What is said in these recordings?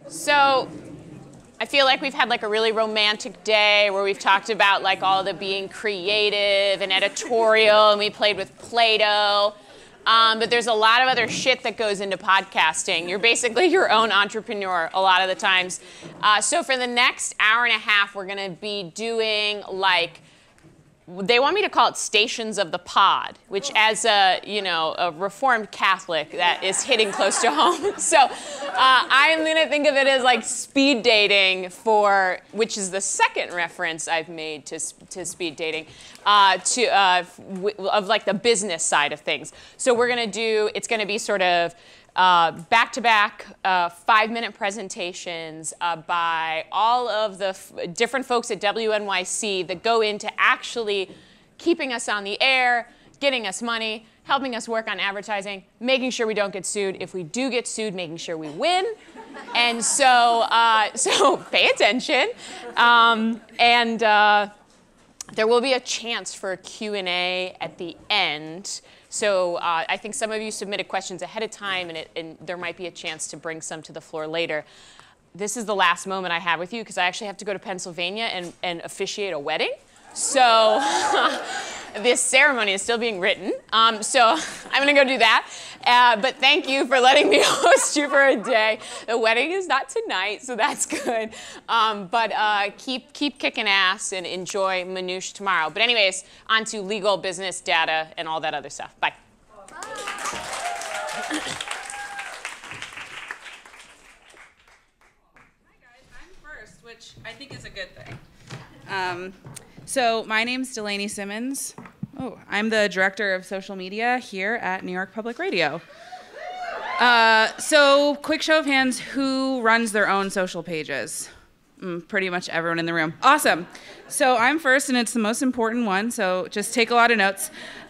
So I feel like we've had like a really romantic day where we've talked about like all the being creative and editorial, and we played with Play-Doh. But there's a lot of other shit that goes into podcasting. You're basically your own entrepreneur a lot of the times. So for the next hour and a half, we're going to be doing like, they want me to call it stations of the pod, which as a, a Reformed Catholic, that is hitting close to home. So I'm going to think of it as like speed dating which is the second reference I've made to speed dating, of like the business side of things. So it's going to be sort of back-to-back 5-minute presentations by all of the different folks at WNYC that go into actually keeping us on the air, getting us money, helping us work on advertising, making sure we don't get sued. If we do get sued, making sure we win. And so pay attention. There will be a chance for a Q&A at the end. So I think some of you submitted questions ahead of time, and there might be a chance to bring some to the floor later. This is the last moment I have with you because I actually have to go to Pennsylvania and officiate a wedding. So this ceremony is still being written. So I'm going to go do that. But thank you for letting me host you for a day. The wedding is not tonight, so that's good. But keep kicking ass and enjoy Manouche tomorrow. But anyways, on to legal, business, data, and all that other stuff. Bye. Hi guys, I'm first, which I think is a good thing. So my name's Delaney Simmons. Oh, I'm the director of social media here at New York Public Radio. So quick show of hands, who runs their own social pages? Pretty much everyone in the room. Awesome. So I'm first, and it's the most important one, so just take a lot of notes.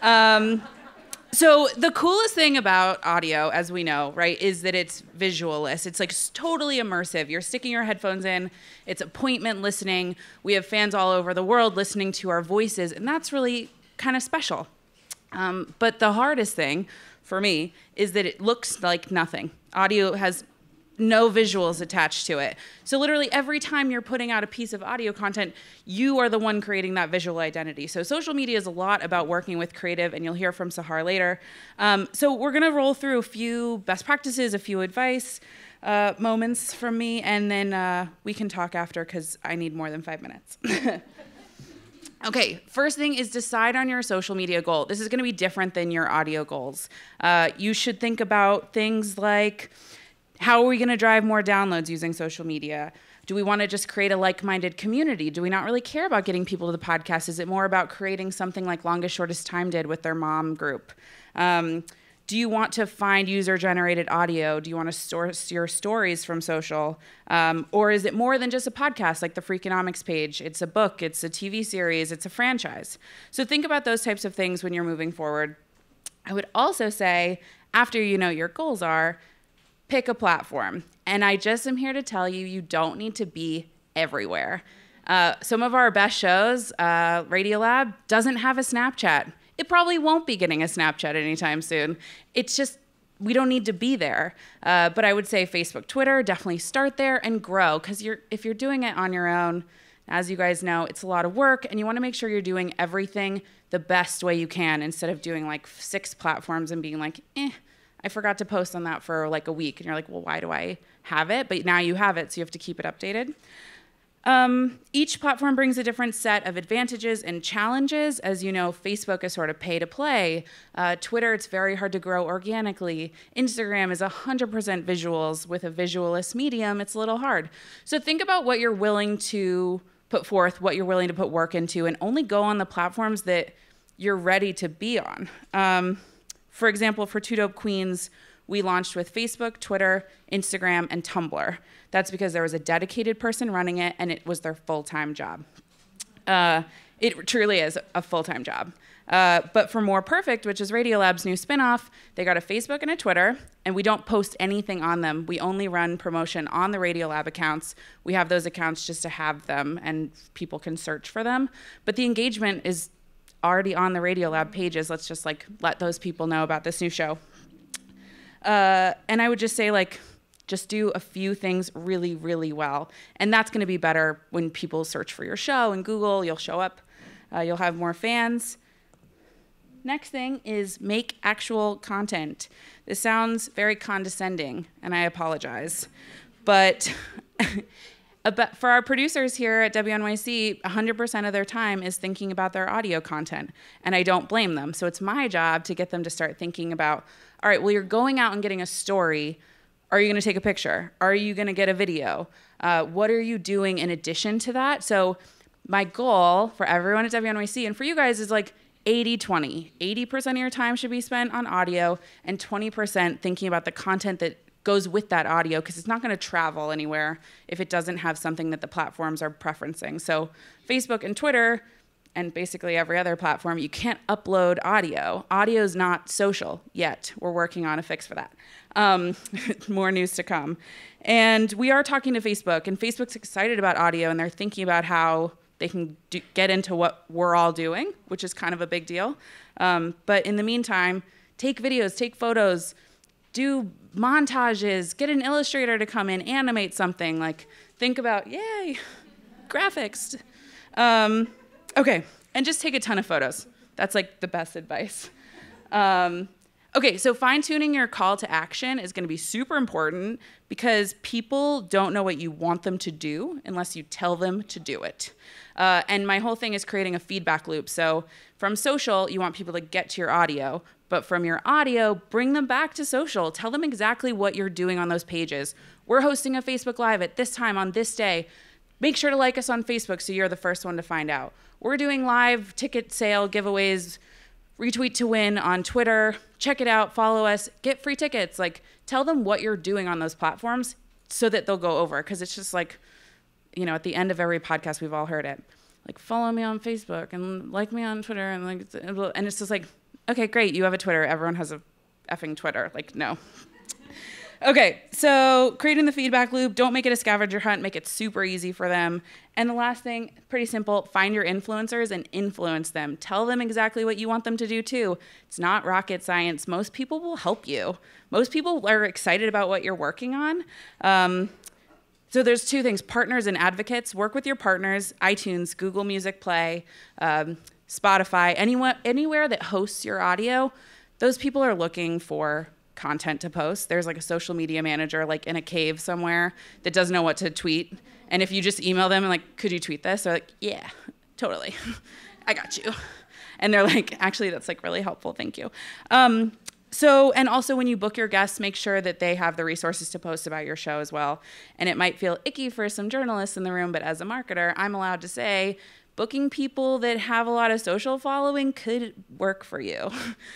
So the coolest thing about audio, as we know, right, is that it's visualless. It's like totally immersive. You're sticking your headphones in. It's appointment listening. We have fans all over the world listening to our voices, and that's really kind of special. But the hardest thing for me is that it looks like nothing. Audio has no visuals attached to it. So literally every time you're putting out a piece of audio content, you are the one creating that visual identity. So social media is a lot about working with creative, and you'll hear from Sahar later. So we're gonna roll through a few best practices, a few advice moments from me, and then we can talk after because I need more than 5 minutes. Okay, first thing is decide on your social media goal. This is gonna be different than your audio goals. You should think about things like, how are we going to drive more downloads using social media? Do we want to just create a like-minded community? Do we not really care about getting people to the podcast? Is it more about creating something like Longest Shortest Time did with their mom group? Do you want to find user-generated audio? Do you want to source your stories from social? Or is it more than just a podcast like the Freakonomics page? It's a book, it's a TV series, it's a franchise. So think about those types of things when you're moving forward. I would also say, after you know your goals are, pick a platform. And I just am here to tell you, you don't need to be everywhere. Some of our best shows, Radiolab, doesn't have a Snapchat. It probably won't be getting a Snapchat anytime soon. It's just, we don't need to be there. But I would say Facebook, Twitter, definitely start there and grow. Because if you're doing it on your own, as you guys know, it's a lot of work. And you want to make sure you're doing everything the best way you can instead of doing like 6 platforms and being like, I forgot to post on that for like a week. And you're like, well, why do I have it? But now you have it, so you have to keep it updated. Each platform brings a different set of advantages and challenges. As you know, Facebook is sort of pay to play. Twitter, it's very hard to grow organically. Instagram is 100% visuals. With a visualless medium, it's a little hard. So think about what you're willing to put forth, what you're willing to put work into, and only go on the platforms that you're ready to be on. For example, for Two Dope Queens, we launched with Facebook, Twitter, Instagram, and Tumblr. That's because there was a dedicated person running it, and it was their full-time job. It truly is a full-time job. But for More Perfect, which is Radiolab's new spinoff, they got a Facebook and a Twitter, and we don't post anything on them. We only run promotion on the Radiolab accounts. We have those accounts just to have them, and people can search for them. But the engagement is already on the Radiolab pages. Let's just like let those people know about this new show. And I would just say, like, Just do a few things really, really well. And that's going to be better when people search for your show in Google. You'll show up. You'll have more fans. Next thing is make actual content. This sounds very condescending, and I apologize. But for our producers here at WNYC, 100% of their time is thinking about their audio content, and I don't blame them. So it's my job to get them to start thinking about, all right, well, you're going out and getting a story. Are you going to take a picture? Are you going to get a video? What are you doing in addition to that? So my goal for everyone at WNYC and for you guys is like 80-20. 80% of your time should be spent on audio and 20% thinking about the content that goes with that audio, because it's not going to travel anywhere if it doesn't have something that the platforms are preferencing. So Facebook and Twitter and basically every other platform, you can't upload audio. Audio is not social yet. We're working on a fix for that. More news to come. And we are talking to Facebook, and Facebook's excited about audio, and they're thinking about how they can get into what we're all doing, which is kind of a big deal. But in the meantime, take videos, take photos, do montages, get an illustrator to come in, animate something. Like, think about, yay, graphics. Okay, and just take a ton of photos. That's like the best advice. Okay, so fine-tuning your call to action is gonna be super important because people don't know what you want them to do unless you tell them to do it. And my whole thing is creating a feedback loop. So from social, you want people to get to your audio, but from your audio, bring them back to social. Tell them exactly what you're doing on those pages. We're hosting a Facebook Live at this time on this day. Make sure to like us on Facebook so you're the first one to find out. We're doing live ticket sale giveaways, retweet to win on Twitter. Check it out, follow us, get free tickets. Like, tell them what you're doing on those platforms so that they'll go over. Because it's just like, you know, at the end of every podcast, we've all heard it. Like, follow me on Facebook and like me on Twitter. And it's just like, okay, great, you have a Twitter. Everyone has a effing Twitter. Like, no. Okay, so creating the feedback loop, don't make it a scavenger hunt, make it super easy for them. And the last thing, pretty simple, find your influencers and influence them. Tell them exactly what you want them to do too. It's not rocket science. Most people will help you. Most people are excited about what you're working on. So there's two things, partners and advocates. Work with your partners, iTunes, Google Music Play, Spotify, anywhere that hosts your audio. Those people are looking for content to post. There's like a social media manager like in a cave somewhere that doesn't know what to tweet. And if you just email them and like, could you tweet this? They're like, yeah, totally. I got you. And they're like, actually, that's like really helpful. Thank you. And also when you book your guests, make sure that they have the resources to post about your show as well. And it might feel icky for some journalists in the room, but as a marketer, I'm allowed to say, booking people that have a lot of social following could work for you.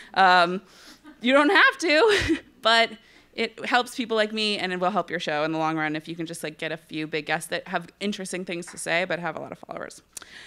You don't have to, but it helps people like me, and it will help your show in the long run if you can just like get a few big guests that have interesting things to say but have a lot of followers.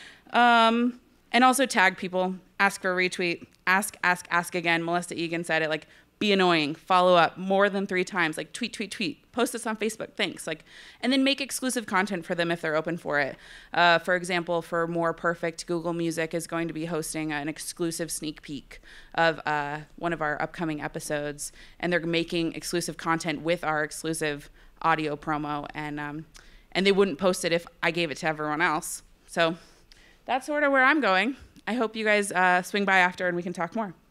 And also tag people, ask for a retweet, ask again. Melissa Egan said it, like, be annoying, follow up more than 3 times, like tweet, post this on Facebook, thanks. Like, and then make exclusive content for them if they're open for it. For example, for More Perfect, Google Music is going to be hosting an exclusive sneak peek of one of our upcoming episodes, and they're making exclusive content with our exclusive audio promo, and they wouldn't post it if I gave it to everyone else. So that's sort of where I'm going. I hope you guys swing by after and we can talk more.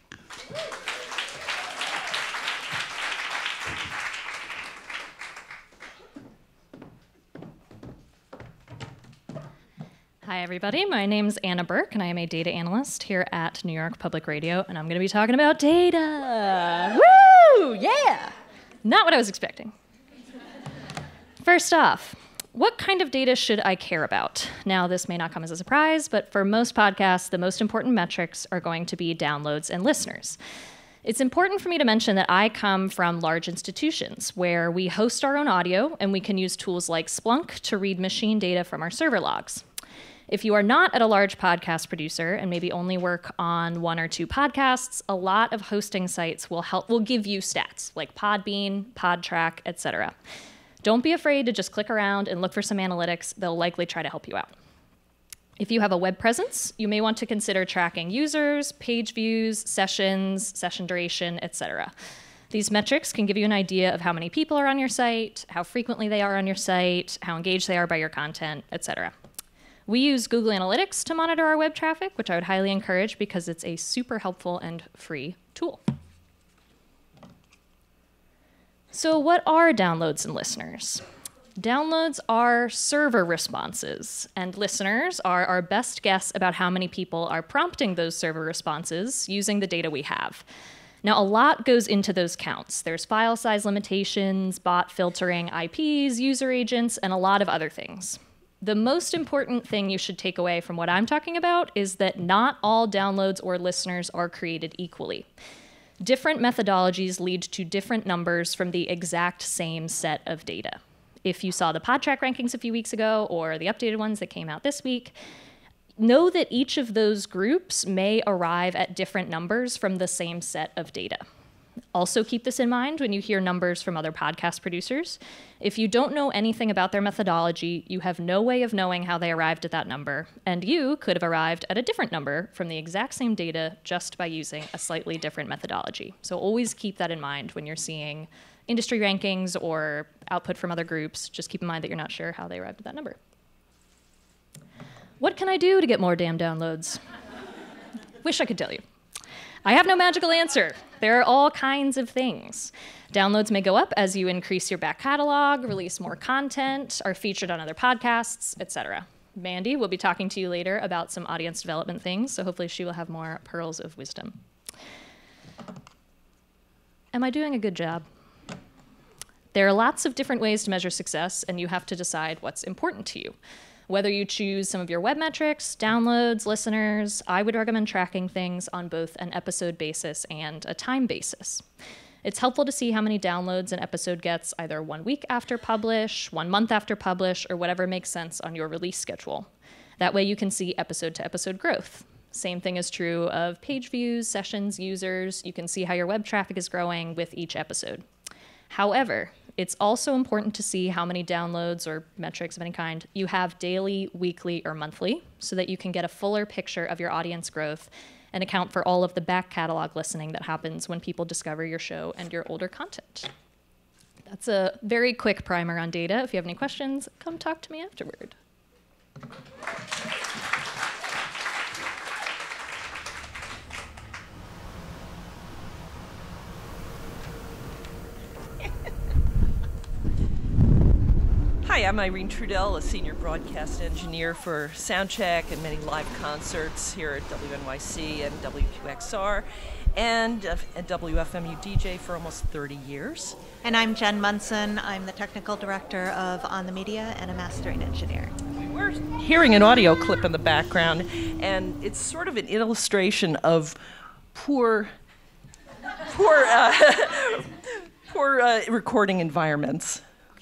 Hi, everybody. My name's Anna Burke, and I am a data analyst here at New York Public Radio, and I'm going to be talking about data. Woo! Yeah! Not what I was expecting. First off, what kind of data should I care about? Now, this may not come as a surprise, but for most podcasts, the most important metrics are going to be downloads and listeners. It's important for me to mention that I come from large institutions where we host our own audio, and we can use tools like Splunk to read machine data from our server logs. If you are not at a large podcast producer and maybe only work on 1 or 2 podcasts, a lot of hosting sites will give you stats like Podbean, Podtrac, etc. Don't be afraid to just click around and look for some analytics. They'll likely try to help you out. If you have a web presence, you may want to consider tracking users, page views, sessions, session duration, etc. These metrics can give you an idea of how many people are on your site, how frequently they are on your site, how engaged they are by your content, etc. We use Google Analytics to monitor our web traffic, which I would highly encourage because it's a super helpful and free tool. So what are downloads and listeners? Downloads are server responses, and listeners are our best guess about how many people are prompting those server responses using the data we have. Now, a lot goes into those counts. There's file size limitations, bot filtering, IPs, user agents, and a lot of other things. The most important thing you should take away from what I'm talking about is that not all downloads or listeners are created equally. Different methodologies lead to different numbers from the exact same set of data. If you saw the PodTrack rankings a few weeks ago or the updated ones that came out this week, know that each of those groups may arrive at different numbers from the same set of data. Also keep this in mind when you hear numbers from other podcast producers. If you don't know anything about their methodology, you have no way of knowing how they arrived at that number, and you could have arrived at a different number from the exact same data just by using a slightly different methodology. So always keep that in mind when you're seeing industry rankings or output from other groups. Just keep in mind that you're not sure how they arrived at that number. What can I do to get more damn downloads? Wish I could tell you. I have no magical answer. There are all kinds of things. Downloads may go up as you increase your back catalog, release more content, are featured on other podcasts, etc. Mandy will be talking to you later about some audience development things, so hopefully she will have more pearls of wisdom. Am I doing a good job? There are lots of different ways to measure success, and you have to decide what's important to you. Whether you choose some of your web metrics, downloads, listeners, I would recommend tracking things on both an episode basis and a time basis. It's helpful to see how many downloads an episode gets either 1 week after publish, 1 month after publish, or whatever makes sense on your release schedule. That way you can see episode to episode growth. Same thing is true of page views, sessions, users. You can see how your web traffic is growing with each episode. However, it's also important to see how many downloads or metrics of any kind you have daily, weekly, or monthly so that you can get a fuller picture of your audience growth and account for all of the back catalog listening that happens when people discover your show and your older content. That's a very quick primer on data. If you have any questions, come talk to me afterward. Hi, I'm Irene Trudell, a senior broadcast engineer for Soundcheck and many live concerts here at WNYC and WQXR, and a WFMU DJ for almost 30 years. And I'm Jen Munson. I'm the technical director of On the Media and a mastering engineer. We're hearing an audio clip in the background, and it's sort of an illustration of poor recording environments.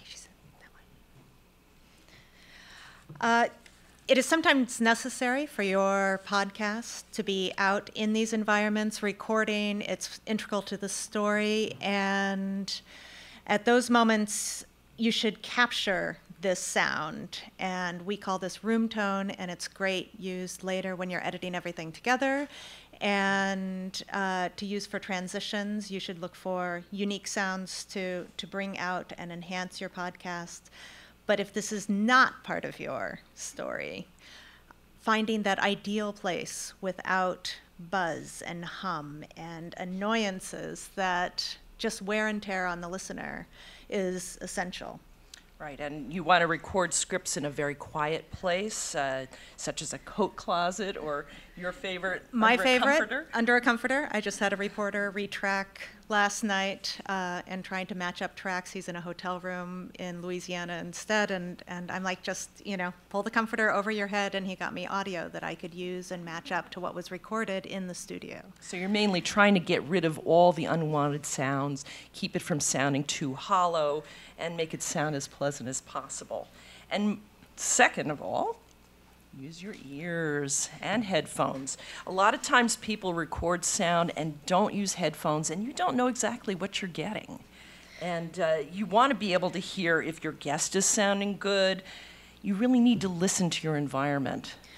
It is sometimes necessary for your podcast to be out in these environments recording. It's integral to the story, and at those moments you should capture this sound, and we call this room tone, and it's great used later when you're editing everything together. And to use for transitions, you should look for unique sounds to bring out and enhance your podcast. But if this is not part of your story, finding that ideal place without buzz and hum and annoyances that just wear and tear on the listener is essential. Right, and you want to record scripts in a very quiet place, such as a coat closet or your favorite, My under favorite, a comforter? under a comforter. I just had a reporter retrack last night and trying to match up tracks. He's in a hotel room in Louisiana instead, and I'm like, just, pull the comforter over your head, and he got me audio that I could use and match up to what was recorded in the studio. So you're mainly trying to get rid of all the unwanted sounds, keep it from sounding too hollow, and make it sound as pleasant as possible. And second of all, use your ears and headphones. A lot of times people record sound and don't use headphones, and you don't know exactly what you're getting. And you want to be able to hear if your guest is sounding good. You really need to listen to your environment.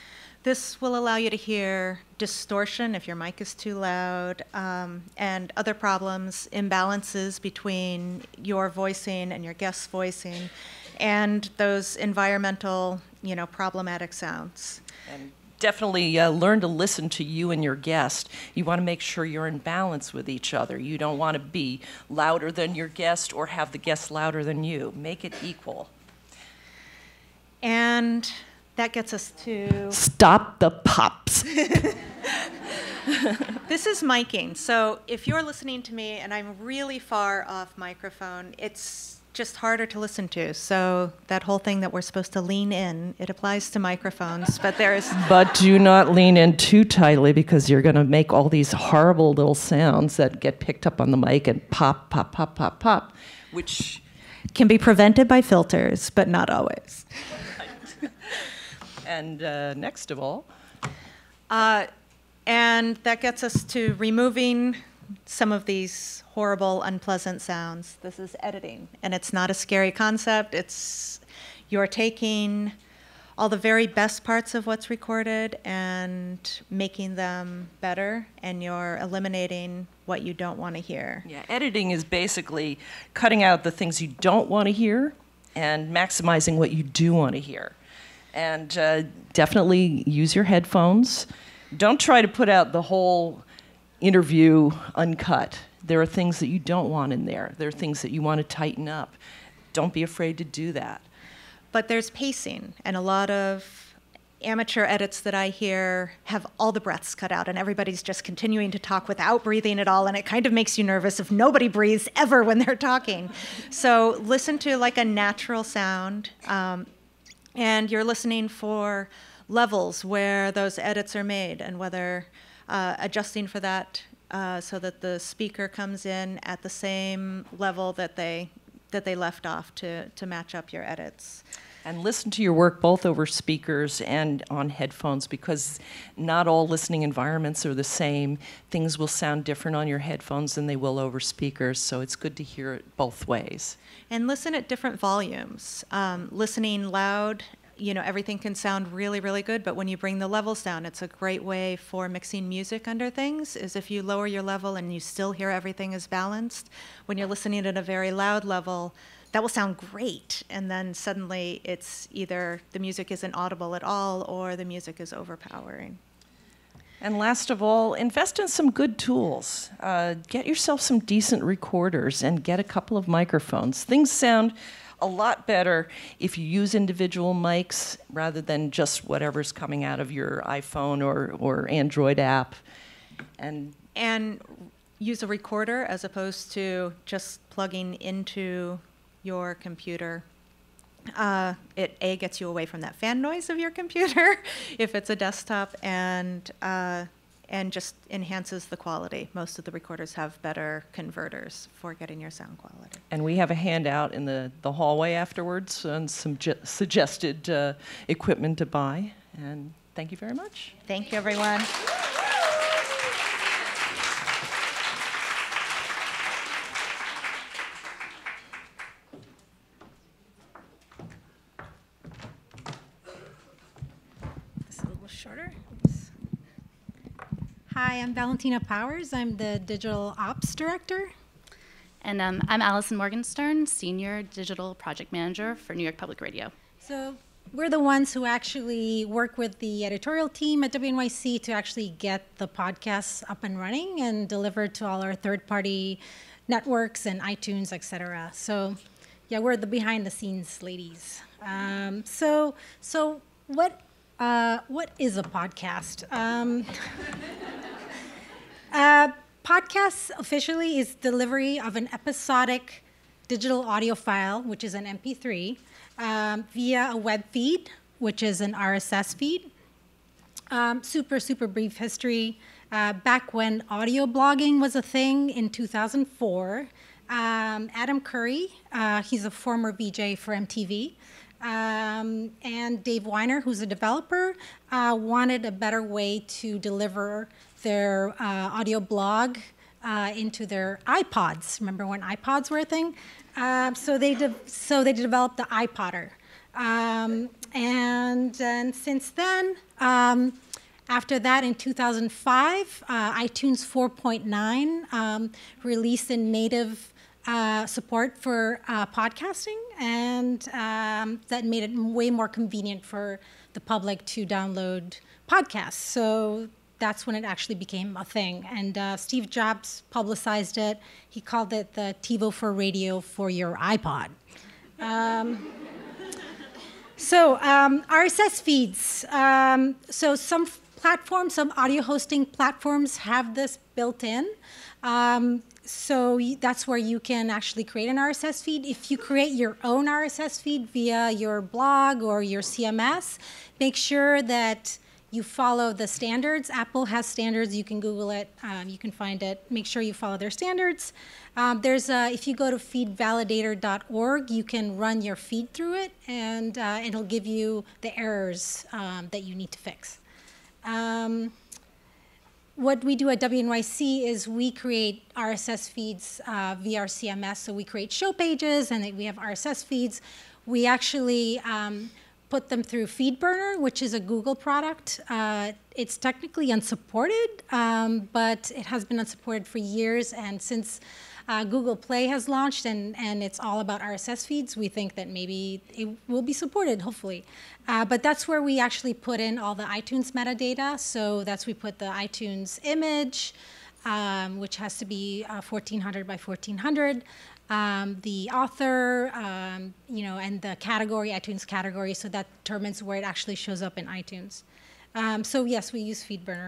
This will allow you to hear distortion if your mic is too loud, and other problems, imbalances between your voicing and your guest's voicing, and those environmental, problematic sounds. And definitely learn to listen to you and your guest. You want to make sure you're in balance with each other. You don't want to be louder than your guest or have the guest louder than you. Make it equal. And that gets us to... Stop the pops. This is miking. So if you're listening to me and I'm really far off microphone, it's just harder to listen to. So that whole thing that we're supposed to lean in, it applies to microphones, but there's... But do not lean in too tightly because you're going to make all these horrible little sounds that get picked up on the mic and pop, pop, pop, pop, pop, which... can be prevented by filters, but not always. And next of all... and that gets us to removing some of these horrible, unpleasant sounds. This is editing, and it's not a scary concept. You're taking all the very best parts of what's recorded and making them better, and you're eliminating what you don't want to hear. Yeah, editing is basically cutting out the things you don't want to hear and maximizing what you do want to hear. And definitely use your headphones. Don't try to put out the whole interview uncut. There are things that you don't want in there. There are things that you want to tighten up. Don't be afraid to do that. But there's pacing, and a lot of amateur edits that I hear have all the breaths cut out, and everybody's just continuing to talk without breathing at all, and it kind of makes you nervous if nobody breathes ever when they're talking. So listen to like a natural sound, and you're listening for levels where those edits are made, and whether adjusting for that so that the speaker comes in at the same level that they left off to match up your edits. And listen to your work both over speakers and on headphones, because not all listening environments are the same. Things will sound different on your headphones than they will over speakers, so it's good to hear it both ways. And listen at different volumes. Listening loud, everything can sound really, really good, but when you bring the levels down, it's a great way for mixing music under things, is if you lower your level and you still hear everything is balanced. When you're listening at a very loud level, that will sound great, and then suddenly it's either the music isn't audible at all or the music is overpowering. And last of all, invest in some good tools. Get yourself some decent recorders and get a couple of microphones. Things sound a lot better if you use individual mics rather than just whatever's coming out of your iPhone or Android app. And use a recorder as opposed to just plugging into your computer. It gets you away from that fan noise of your computer if it's a desktop, and just enhances the quality. Most of the recorders have better converters for getting your sound quality. And we have a handout in the hallway afterwards on some suggested equipment to buy. And thank you very much. Thank you, everyone. Shorter. Hi, I'm Valentina Powers. I'm the Digital Ops Director. And I'm Allison Morgenstern, Senior Digital Project Manager for New York Public Radio. So we're the ones who actually work with the editorial team at WNYC to actually get the podcasts up and running and delivered to all our third-party networks and iTunes, et cetera. So yeah, we're the behind-the-scenes ladies. So what is a podcast? Podcast officially is delivery of an episodic digital audio file, which is an MP3, via a web feed, which is an RSS feed. Super brief history. Back when audio blogging was a thing in 2004, Adam Curry, he's a former VJ for MTV, and Dave Weiner, who's a developer, wanted a better way to deliver their audio blog into their iPods. Remember when iPods were a thing? So they developed the iPodder. And then since then, after that, in 2005, iTunes 4.9 released a native support for podcasting, and that made it way more convenient for the public to download podcasts. So that's when it actually became a thing. And Steve Jobs publicized it. He called it the TiVo for radio for your iPod. RSS feeds. So some platforms, some audio hosting platforms have this built in. That's where you can actually create an RSS feed. If you create your own RSS feed via your blog or your CMS, make sure that you follow the standards. Apple has standards. You can Google it. You can find it. Make sure you follow their standards. If you go to feedvalidator.org, you can run your feed through it, and it'll give you the errors that you need to fix. What we do at WNYC is we create RSS feeds via our CMS. So we create show pages, and we have RSS feeds. We actually put them through FeedBurner, which is a Google product. It's technically unsupported, but it has been unsupported for years. And since Google Play has launched and it's all about RSS feeds, we think that maybe it will be supported, hopefully. But that's where we actually put in all the iTunes metadata. So we put the iTunes image, which has to be 1400 by 1400. The author, and the category, iTunes category, so that determines where it actually shows up in iTunes. So yes, we use FeedBurner.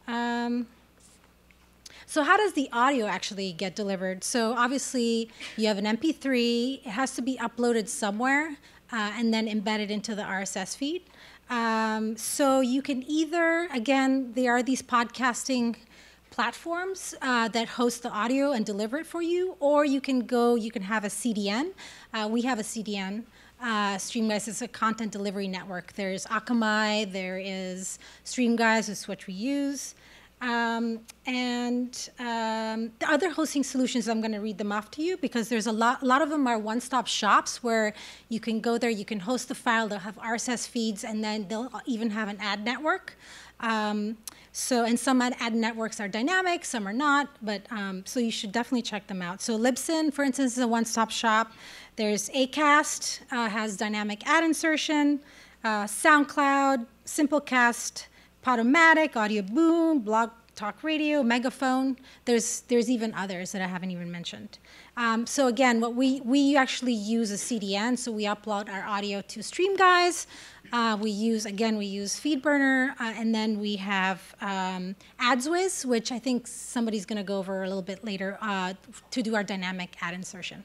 So how does the audio actually get delivered? So obviously you have an MP3, it has to be uploaded somewhere and then embedded into the RSS feed. So you can either, again, there are these podcasting platforms that host the audio and deliver it for you, or you can have a CDN. We have a CDN. Streamguys is a content delivery network. There's Akamai, there is Streamguys, is what we use. The other hosting solutions, I'm going to read them off to you because there's a lot of them are one-stop shops where you can go there, you can host the file, they'll have RSS feeds, and then they'll even have an ad network. And some ad networks are dynamic, some are not, but so you should definitely check them out. So Libsyn, for instance, is a one-stop shop. There's Acast, has dynamic ad insertion, SoundCloud, Simplecast, Podomatic, Audio Boom, Blog Talk Radio, Megaphone. There's even others that I haven't even mentioned. So again, we actually use a CDN, so we upload our audio to Streamguys. We use FeedBurner, and then we have AdsWiz, which I think somebody's going to go over a little bit later to do our dynamic ad insertion.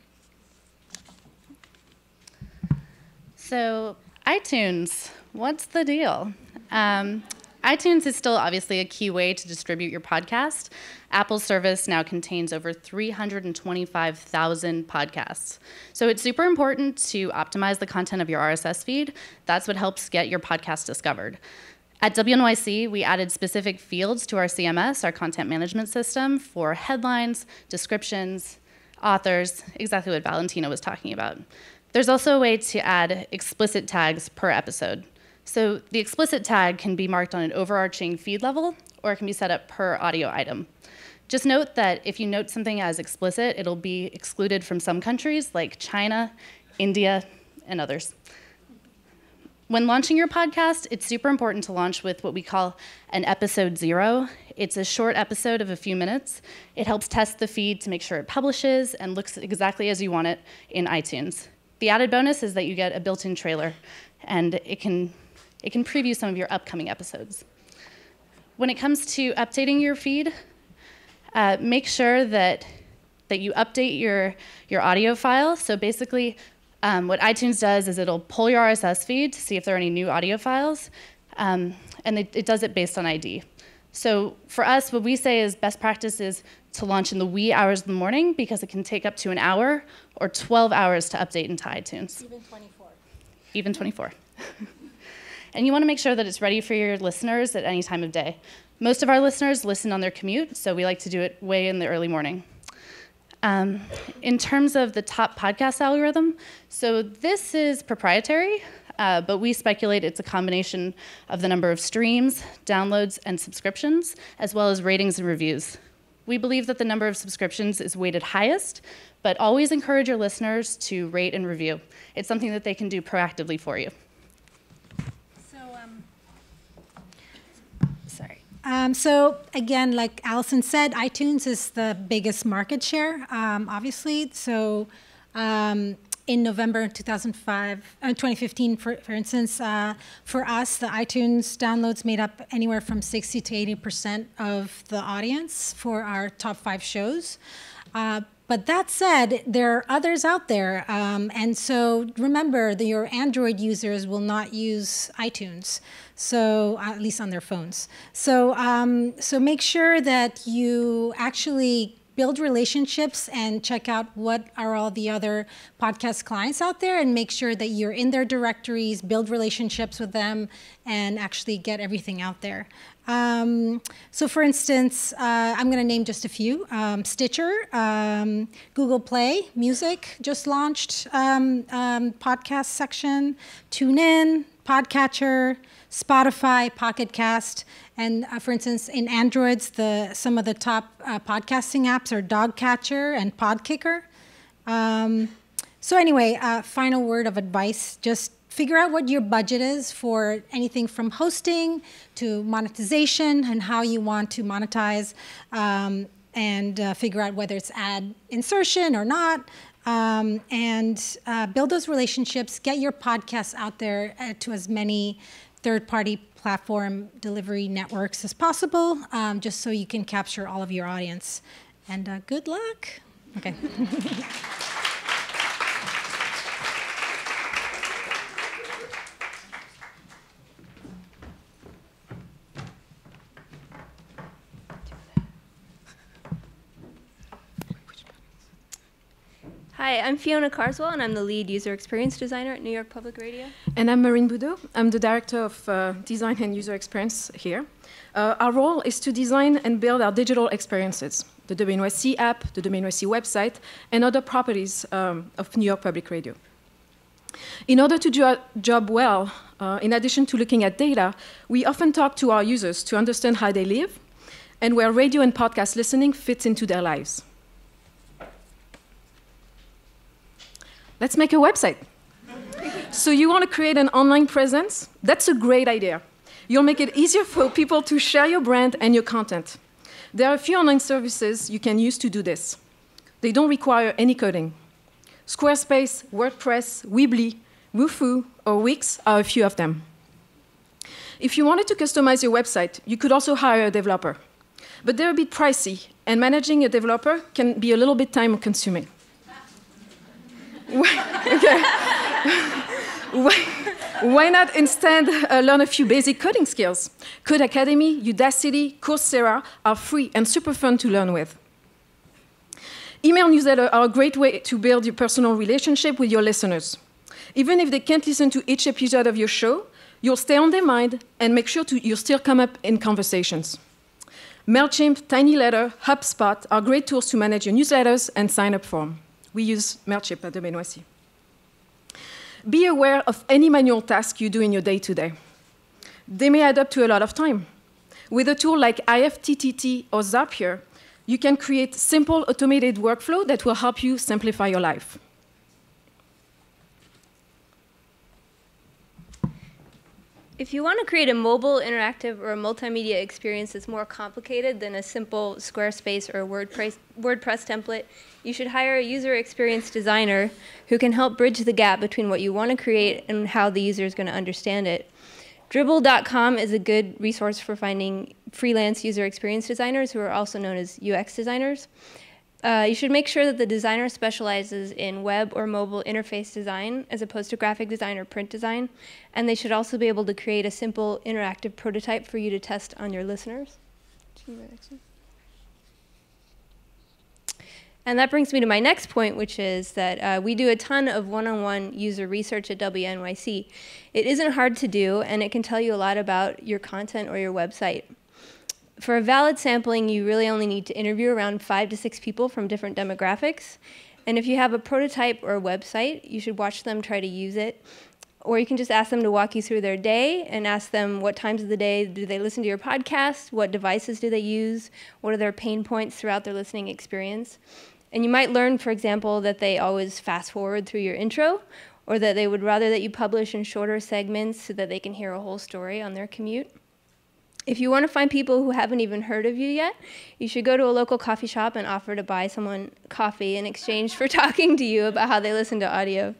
So iTunes, what's the deal? iTunes is still obviously a key way to distribute your podcast. Apple's service now contains over 325,000 podcasts. So it's super important to optimize the content of your RSS feed. That's what helps get your podcast discovered. At WNYC, we added specific fields to our CMS, our content management system, for headlines, descriptions, authors, exactly what Valentina was talking about. There's also a way to add explicit tags per episode. So the explicit tag can be marked on an overarching feed level, or it can be set up per audio item. Just note that if you note something as explicit, it'll be excluded from some countries like China, India, and others. When launching your podcast, it's super important to launch with what we call an episode 0. It's a short episode of a few minutes. It helps test the feed to make sure it publishes and looks exactly as you want it in iTunes. The added bonus is that you get a built-in trailer, and it can preview some of your upcoming episodes. When it comes to updating your feed, make sure that you update your audio file. So basically, what iTunes does is it'll pull your RSS feed to see if there are any new audio files, and it does it based on ID. So for us, what we say is best practice is to launch in the wee hours of the morning because it can take up to an hour or 12 hours to update into iTunes. Even 24. Even 24. And you want to make sure that it's ready for your listeners at any time of day. Most of our listeners listen on their commute, so we like to do it way in the early morning. In terms of the top podcast algorithm, so this is proprietary. but we speculate it's a combination of the number of streams, downloads, and subscriptions, as well as ratings and reviews. We believe that the number of subscriptions is weighted highest, but always encourage your listeners to rate and review. It's something that they can do proactively for you. So again, like Allison said, iTunes is the biggest market share, obviously. So in November 2015, for instance, for us, the iTunes downloads made up anywhere from 60 to 80% of the audience for our top 5 shows. But that said, there are others out there. And so remember that your Android users will not use iTunes, so at least on their phones. So, so make sure that you actually build relationships and check out what are all the other podcast clients out there, and make sure that you're in their directories, build relationships with them, and actually get everything out there. So for instance, I'm going to name just a few. Stitcher, Google Play Music just launched podcast section, TuneIn, Podcatcher, Spotify, Pocket Cast, and for instance, in Androids, some of the top podcasting apps are Dogcatcher and Podkicker. So anyway, final word of advice, just figure out what your budget is for anything from hosting to monetization and how you want to monetize, and figure out whether it's ad insertion or not, and build those relationships, get your podcasts out there to as many third-party platform delivery networks as possible, just so you can capture all of your audience. And good luck. Okay. Hi, I'm Fiona Carswell, and I'm the lead user experience designer at New York Public Radio. And I'm Marine Boudot. I'm the director of design and user experience here. Our role is to design and build our digital experiences, the WNYC app, the WNYC website, and other properties of New York Public Radio. In order to do our job well, in addition to looking at data, we often talk to our users to understand how they live and where radio and podcast listening fits into their lives. Let's make a website. So you want to create an online presence? That's a great idea. You'll make it easier for people to share your brand and your content. There are a few online services you can use to do this. They don't require any coding. Squarespace, WordPress, Weebly, Woohoo, or Wix are a few of them. If you wanted to customize your website, you could also hire a developer. But they're a bit pricey, and managing a developer can be a little bit time-consuming. Okay. Why not instead learn a few basic coding skills? Code Academy, Udacity, Coursera are free and super fun to learn with. Email newsletters are a great way to build your personal relationship with your listeners. Even if they can't listen to each episode of your show, you'll stay on their mind and make sure you still come up in conversations. MailChimp, TinyLetter, HubSpot are great tools to manage your newsletters and sign-up form. We use MailChimp at WNYC. Be aware of any manual task you do in your day-to-day. They may add up to a lot of time. With a tool like IFTTT or Zapier, you can create simple automated workflow that will help you simplify your life. If you want to create a mobile, interactive, or a multimedia experience that's more complicated than a simple Squarespace or WordPress template, you should hire a user experience designer who can help bridge the gap between what you want to create and how the user is going to understand it. Dribbble.com is a good resource for finding freelance user experience designers who are also known as UX designers. You should make sure that the designer specializes in web or mobile interface design as opposed to graphic design or print design. And they should also be able to create a simple interactive prototype for you to test on your listeners. And that brings me to my next point, which is that we do a ton of one-on-one user research at WNYC. It isn't hard to do, and it can tell you a lot about your content or your website. For a valid sampling, you really only need to interview around 5 to 6 people from different demographics. And if you have a prototype or a website, you should watch them try to use it Or you can just ask them to walk you through their day and ask them what times of the day do they listen to your podcast, what devices do they use, what are their pain points throughout their listening experience. And you might learn, for example, that they always fast forward through your intro, or that they would rather that you publish in shorter segments so that they can hear a whole story on their commute. If you want to find people who haven't even heard of you yet, you should go to a local coffee shop and offer to buy someone coffee in exchange for talking to you about how they listen to audio.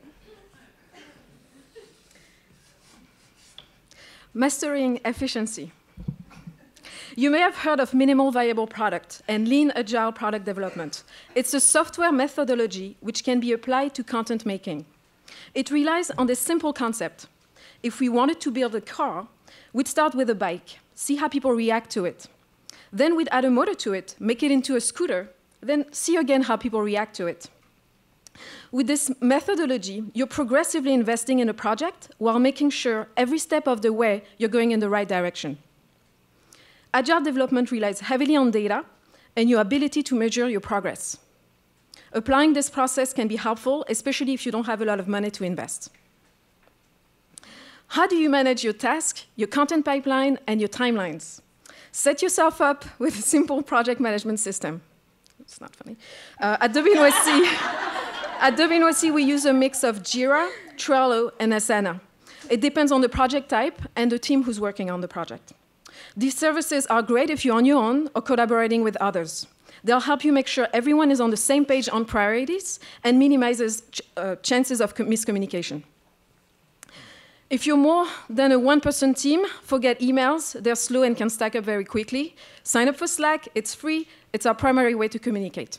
Mastering efficiency. You may have heard of minimal viable product and lean agile product development. It's a software methodology which can be applied to content making. It relies on this simple concept. If we wanted to build a car, we'd start with a bike, see how people react to it. Then we'd add a motor to it, make it into a scooter, then see again how people react to it. With this methodology, you're progressively investing in a project while making sure every step of the way you're going in the right direction. Agile development relies heavily on data and your ability to measure your progress. Applying this process can be helpful, especially if you don't have a lot of money to invest. How do you manage your task, your content pipeline, and your timelines? Set yourself up with a simple project management system. It's not funny. At WNYC, we use a mix of Jira, Trello, and Asana. It depends on the project type and the team who's working on the project. These services are great if you're on your own or collaborating with others. They'll help you make sure everyone is on the same page on priorities and minimizes chances of miscommunication. If you're more than a one-person team, forget emails. They're slow and can stack up very quickly. Sign up for Slack. It's free. It's our primary way to communicate.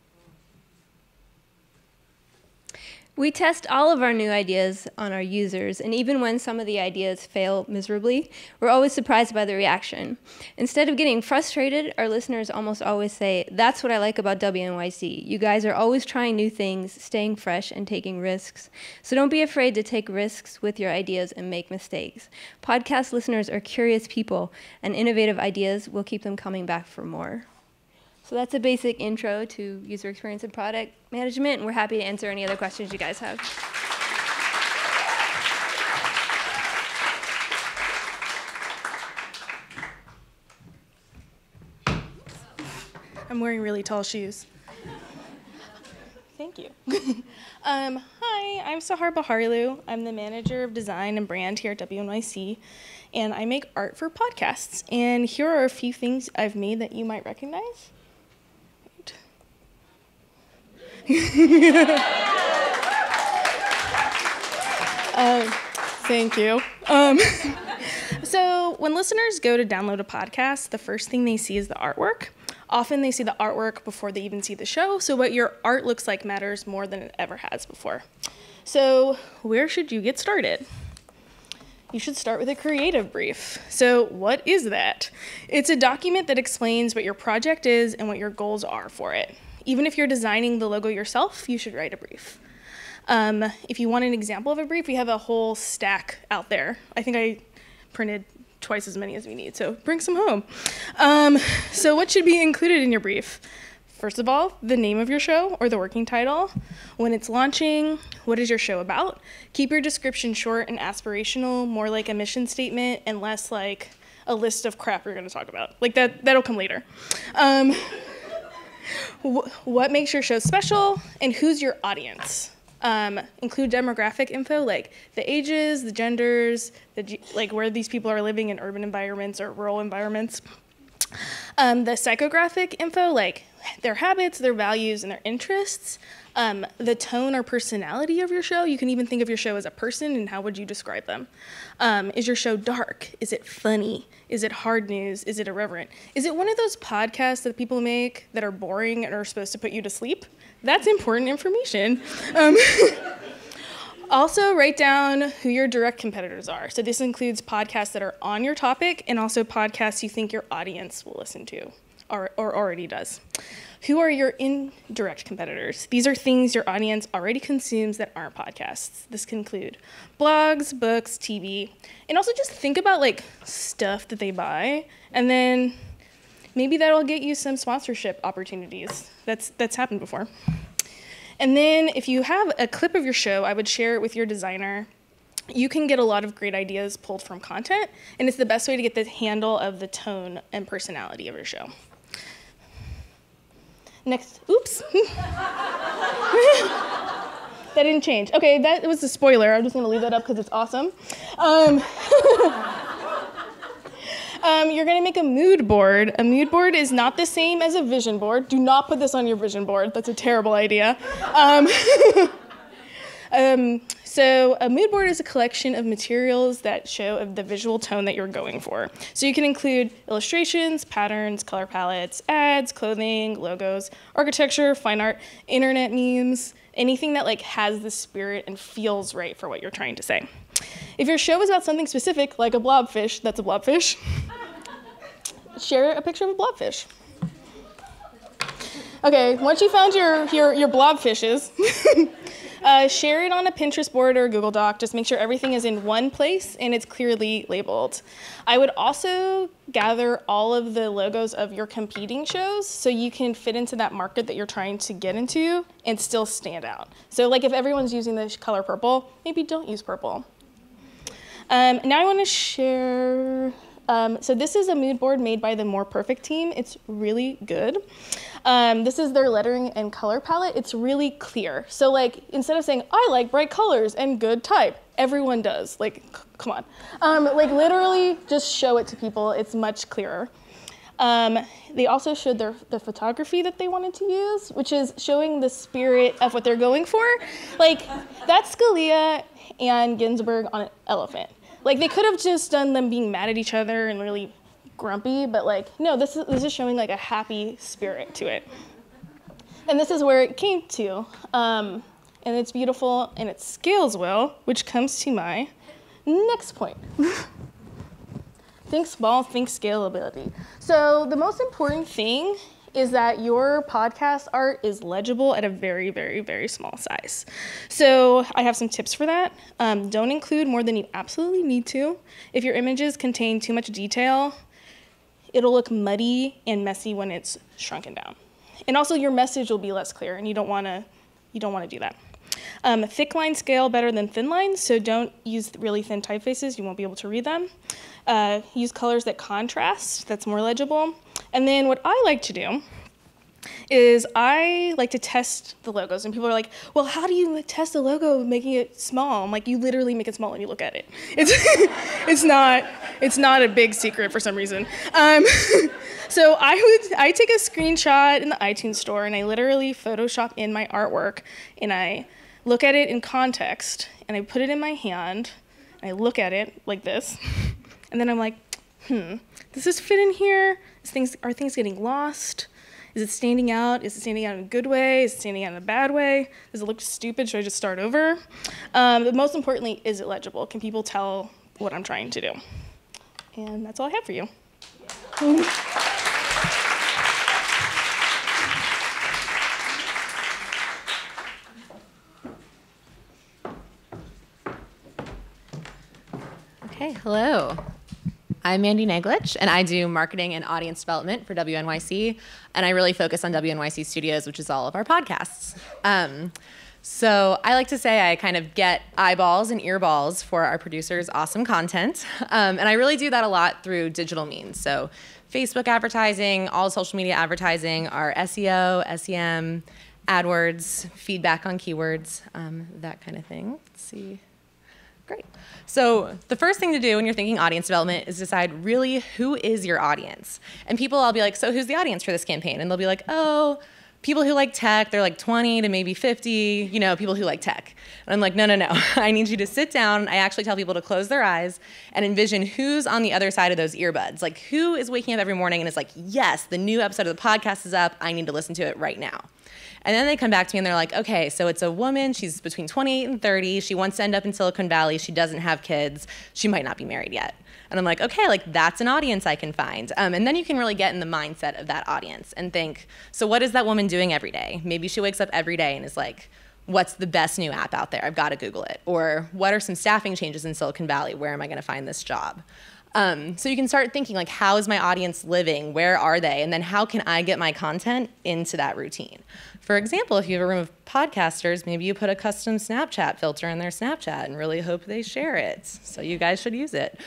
We test all of our new ideas on our users, and even when some of the ideas fail miserably, we're always surprised by the reaction. Instead of getting frustrated, our listeners almost always say, "That's what I like about WNYC. You guys are always trying new things, staying fresh, and taking risks. So don't be afraid to take risks with your ideas and make mistakes. Podcast listeners are curious people, and innovative ideas will keep them coming back for more." So that's a basic intro to user experience and product management, and we're happy to answer any other questions you guys have. I'm wearing really tall shoes. Thank you. Hi, I'm Sahar Baharlu. I'm the manager of design and brand here at WNYC, and I make art for podcasts. And here are a few things I've made that you might recognize. Thank you. So when listeners go to download a podcast, the first thing they see is the artwork. Often they see the artwork before they even see the show, so what your art looks like matters more than it ever has before. So where should you get started? You should start with a creative brief. So what is that? It's a document that explains what your project is and what your goals are for it. Even if you're designing the logo yourself, you should write a brief. If you want an example of a brief, we have a whole stack out there. I think I printed twice as many as we need, so bring some home. So what should be included in your brief? First of all, the name of your show or the working title, when it's launching, what is your show about? Keep your description short and aspirational, more like a mission statement and less like a list of crap you're gonna talk about. Like that'll come later. What makes your show special, and who's your audience? Include demographic info like the ages, the genders, like where these people are living in urban environments or rural environments. The psychographic info like their habits, their values, and their interests. The tone or personality of your show. You can even think of your show as a person, and how would you describe them? Is your show dark? Is it funny? Is it hard news? Is it irreverent? Is it one of those podcasts that people make that are boring and are supposed to put you to sleep? That's important information. Also, write down who your direct competitors are. So this includes podcasts that are on your topic and also podcasts you think your audience will listen to or already does. Who are your indirect competitors? These are things your audience already consumes that aren't podcasts. This can include blogs, books, TV, and also just think about like stuff that they buy, and then maybe that'll get you some sponsorship opportunities. That's happened before. And then if you have a clip of your show, I would share it with your designer you can get a lot of great ideas pulled from content, and it's the best way to get the handle of the tone and personality of your show. Next, oops. That didn't change. Okay, that was a spoiler. I'm just gonna leave that up because it's awesome. You're gonna make a mood board. A mood board is not the same as a vision board. Do not put this on your vision board. That's a terrible idea. So a mood board is a collection of materials that show the visual tone that you're going for. So you can include illustrations, patterns, color palettes, ads, clothing, logos, architecture, fine art, internet memes, anything that like has the spirit and feels right for what you're trying to say. If your show is about something specific, like a blobfish, that's a blobfish, share a picture of a blobfish. Okay, once you found your blobfishes, share it on a Pinterest board or a Google Doc. Just make sure everything is in one place and it's clearly labeled. I would also gather all of the logos of your competing shows so you can fit into that market that you're trying to get into and still stand out. So like if everyone's using the color purple, maybe don't use purple. Now I want to share, so this is a mood board made by the More Perfect team. It's really good. This is their lettering and color palette. It's really clear. So like, instead of saying, I like bright colors and good type, everyone does. Like, come on. Like literally just show it to people. It's much clearer. They also showed the photography that they wanted to use, which is showing the spirit of what they're going for. Like, that's Scalia and Ginsburg on an elephant. Like, they could have just done them being mad at each other and really grumpy, but like, no, this is showing like a happy spirit to it. And this is where it came to. And it's beautiful and it scales well, which comes to my next point. Think small, think scalability. So the most important thing is that your podcast art is legible at a very, very, very small size. So I have some tips for that. Don't include more than you absolutely need to. If your images contain too much detail, it'll look muddy and messy when it's shrunken down. And also your message will be less clear, and you don't want to do that. Thick lines scale better than thin lines, so don't use really thin typefaces. You won't be able to read them. Use colors that contrast. That's more legible. And then what I like to do is I like to test the logos. And people are like, well, how do you test a logo making it small? I'm like, you literally make it small and you look at it. It's not a big secret for some reason. So I take a screenshot in the iTunes store and I literally Photoshop in my artwork and I look at it in context and I put it in my hand and I look at it like this. And then I'm like, does this fit in here? Are things getting lost? Is it standing out? Is it standing out in a good way? Is it standing out in a bad way? Does it look stupid? Should I just start over? But most importantly, is it legible? Can people tell what I'm trying to do? And that's all I have for you. Okay, hello. I'm Mandy Neglich, and I do marketing and audience development for WNYC, and I really focus on WNYC Studios, which is all of our podcasts. So I like to say I kind of get eyeballs and earballs for our producers' awesome content, and I really do that a lot through digital means. So Facebook advertising, all social media advertising, our SEO, SEM, AdWords, feedback on keywords, that kind of thing. Let's see. Great. So the first thing to do when you're thinking audience development is decide really who is your audience. And I'll be like, so who's the audience for this campaign? And they'll be like, oh, people who like tech, they're like 20 to maybe 50, people who like tech. And I'm like, no. I need you to sit down. I actually tell people to close their eyes and envision who's on the other side of those earbuds. Like who is waking up every morning and is like, yes, the new episode of the podcast is up. I need to listen to it right now. And then they come back to me and they're like, okay, so it's a woman, she's between 28 and 30, she wants to end up in Silicon Valley, she doesn't have kids, she might not be married yet. And I'm like, okay, like that's an audience I can find. And then you can really get in the mindset of that audience and think, so what is that woman doing every day? Maybe she wakes up every day and is like, what's the best new app out there? I've got to Google it. Or what are some staffing changes in Silicon Valley? Where am I going to find this job? So you can start thinking like, how is my audience living? Where are they? And then how can I get my content into that routine? For example, if you have a room of podcasters, maybe you put a custom Snapchat filter in their Snapchat and really hope they share it. So you guys should use it.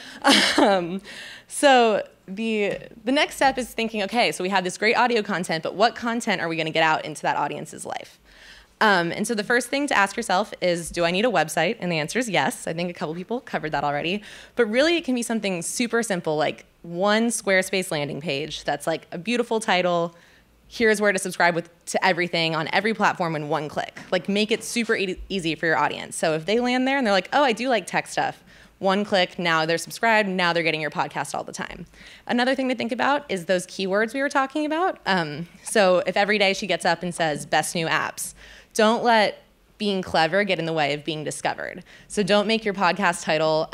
So the next step is thinking, okay, so we have this great audio content, but what content are we going to get out into that audience's life? And so the first thing to ask yourself is, do I need a website? And the answer is yes. I think a couple people covered that already. But really, it can be something super simple, like one Squarespace landing page that's like a beautiful title. Here's where to subscribe to everything on every platform in one click. Like, make it super easy for your audience. So if they land there and they're like, oh, I do like tech stuff, one click, now they're subscribed, now they're getting your podcast all the time. Another thing to think about is those keywords we were talking about. So if every day she gets up and says, best new apps, don't let being clever get in the way of being discovered. So don't make your podcast title,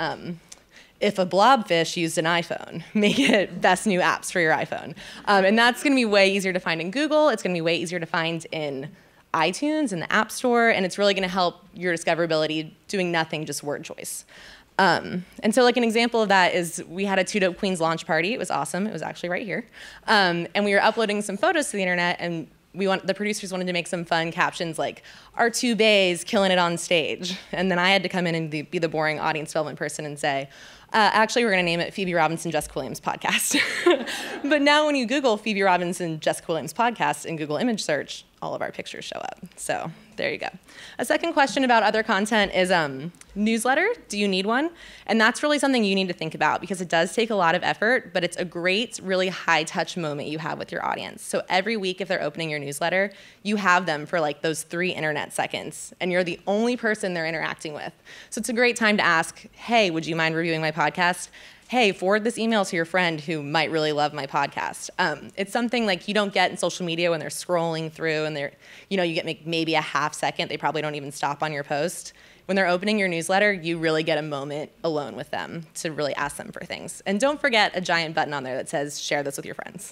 if a blobfish used an iPhone. Make it best new apps for your iPhone. And that's going to be way easier to find in Google. It's going to be way easier to find in iTunes, in the App Store, and it's really going to help your discoverability doing nothing, just word choice. And so like an example of that is we had a Two Dope Queens launch party. It was awesome. It was actually right here. And we were uploading some photos to the internet, and the producers wanted to make some fun captions like, our two bays killing it on stage. And then I had to come in and be the boring audience development person and say, actually, we're going to name it Phoebe Robinson, Jessica Williams podcast. But now when you Google Phoebe Robinson, Jessica Williams podcast in Google image search, all of our pictures show up. So there you go. A second question about other content is newsletter. Do you need one? And that's really something you need to think about because it does take a lot of effort, but it's a great, really high-touch moment you have with your audience. So every week if they're opening your newsletter, you have them for like those 3 internet seconds, and you're the only person they're interacting with. So it's a great time to ask, hey, would you mind reviewing my podcast? Hey, forward this email to your friend who might really love my podcast. It's something like you don't get in social media when they're scrolling through and you get maybe a half second. They probably don't even stop on your post. When they're opening your newsletter, you really get a moment alone with them to really ask them for things. And don't forget a giant button on there that says, share this with your friends.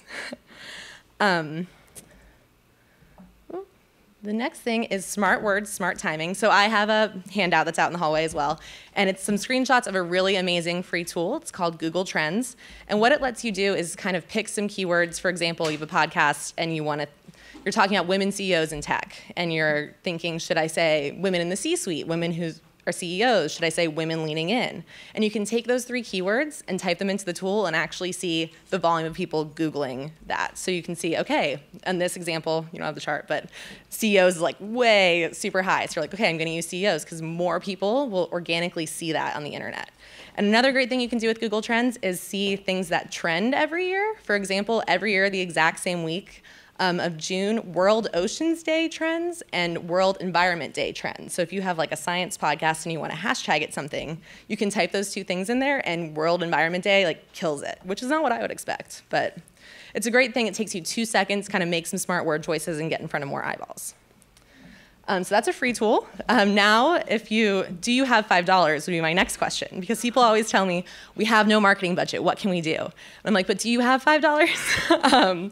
The next thing is smart words, smart timing. So I have a handout that's out in the hallway as well, and it's some screenshots of a really amazing free tool. It's called Google Trends, and what it lets you do is kind of pick some keywords. For example, you have a podcast and you're talking about women CEOs in tech, and you're thinking, should I say women in the C-suite, women who are CEOs? Should I say women leaning in? And you can take those 3 keywords and type them into the tool and actually see the volume of people Googling that. So you can see, okay, in this example, you don't have the chart, but CEOs is like way super high. So you're like, okay, I'm gonna use CEOs because more people will organically see that on the internet. And another great thing you can do with Google Trends is see things that trend every year. For example, every year, the exact same week, of June, World Oceans Day trends and World Environment Day trends. So if you have like a science podcast and you want to hashtag it something, you can type those 2 things in there and World Environment Day like kills it, which is not what I would expect, but it's a great thing. It takes you 2 seconds, kind of make some smart word choices and get in front of more eyeballs. So that's a free tool. Now, do you have $5 would be my next question, because people always tell me, we have no marketing budget, what can we do? And I'm like, but do you have $5?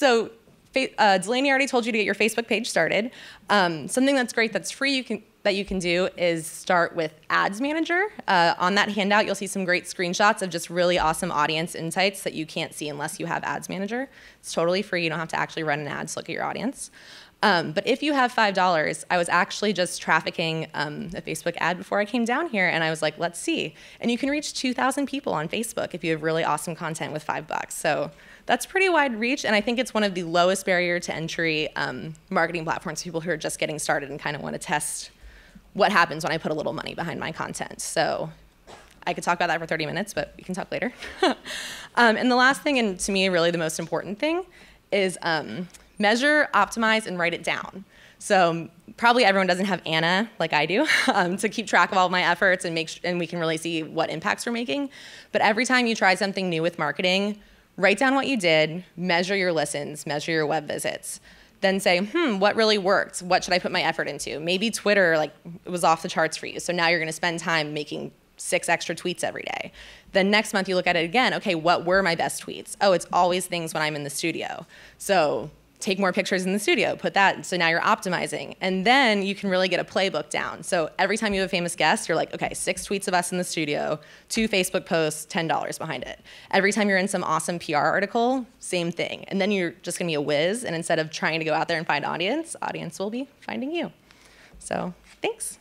Delaney already told you to get your Facebook page started. Something that's great, that's free, that you can do is start with Ads Manager. On that handout, you'll see some great screenshots of just really awesome audience insights that you can't see unless you have Ads Manager. It's totally free. You don't have to actually run an ad to look at your audience. But if you have $5, I was actually just trafficking a Facebook ad before I came down here, and I was like, let's see. And you can reach 2,000 people on Facebook if you have really awesome content with $5. So that's pretty wide reach, and I think it's one of the lowest barrier to entry marketing platforms for people who are just getting started and kind of want to test what happens when I put a little money behind my content. So I could talk about that for 30 minutes, but we can talk later. And the last thing, and to me really the most important thing, is measure, optimize, and write it down. So probably everyone doesn't have Anna like I do to keep track of all of my efforts and we can really see what impacts we're making. But every time you try something new with marketing, write down what you did, measure your listens, measure your web visits. Then say, what really worked? What should I put my effort into? Maybe Twitter it was off the charts for you, so now you're gonna spend time making 6 extra tweets every day. Then next month you look at it again, okay, what were my best tweets? Oh, it's always things when I'm in the studio. So take more pictures in the studio, put that, so now you're optimizing. And then you can really get a playbook down. So every time you have a famous guest, you're like, okay, 6 tweets of us in the studio, 2 Facebook posts, $10 behind it. Every time you're in some awesome PR article, same thing. And then you're just gonna be a whiz, and instead of trying to go out there and find audience will be finding you. So, thanks.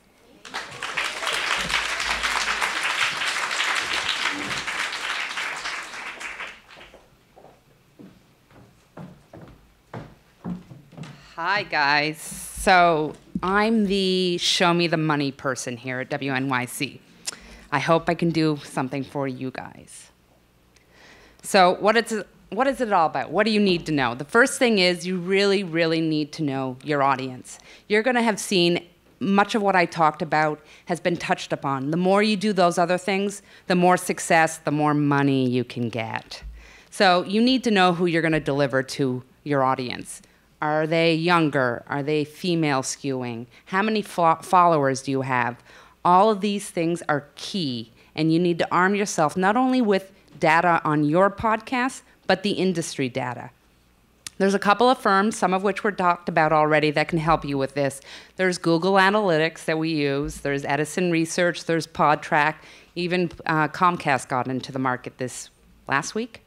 Hi, guys. So I'm the show me the money person here at WNYC. I hope I can do something for you guys. So what is it all about? What do you need to know? The first thing is you really, really need to know your audience. You're going to have seen much of what I talked about has been touched upon. The more you do those other things, the more success, the more money you can get. So you need to know who you're going to deliver to your audience. Are they younger? Are they female skewing? How many followers do you have? All of these things are key, and you need to arm yourself not only with data on your podcast, but the industry data. There's a couple of firms, some of which were talked about already, that can help you with this. There's Google Analytics that we use. There's Edison Research. There's PodTrack. Even Comcast got into the market this last week.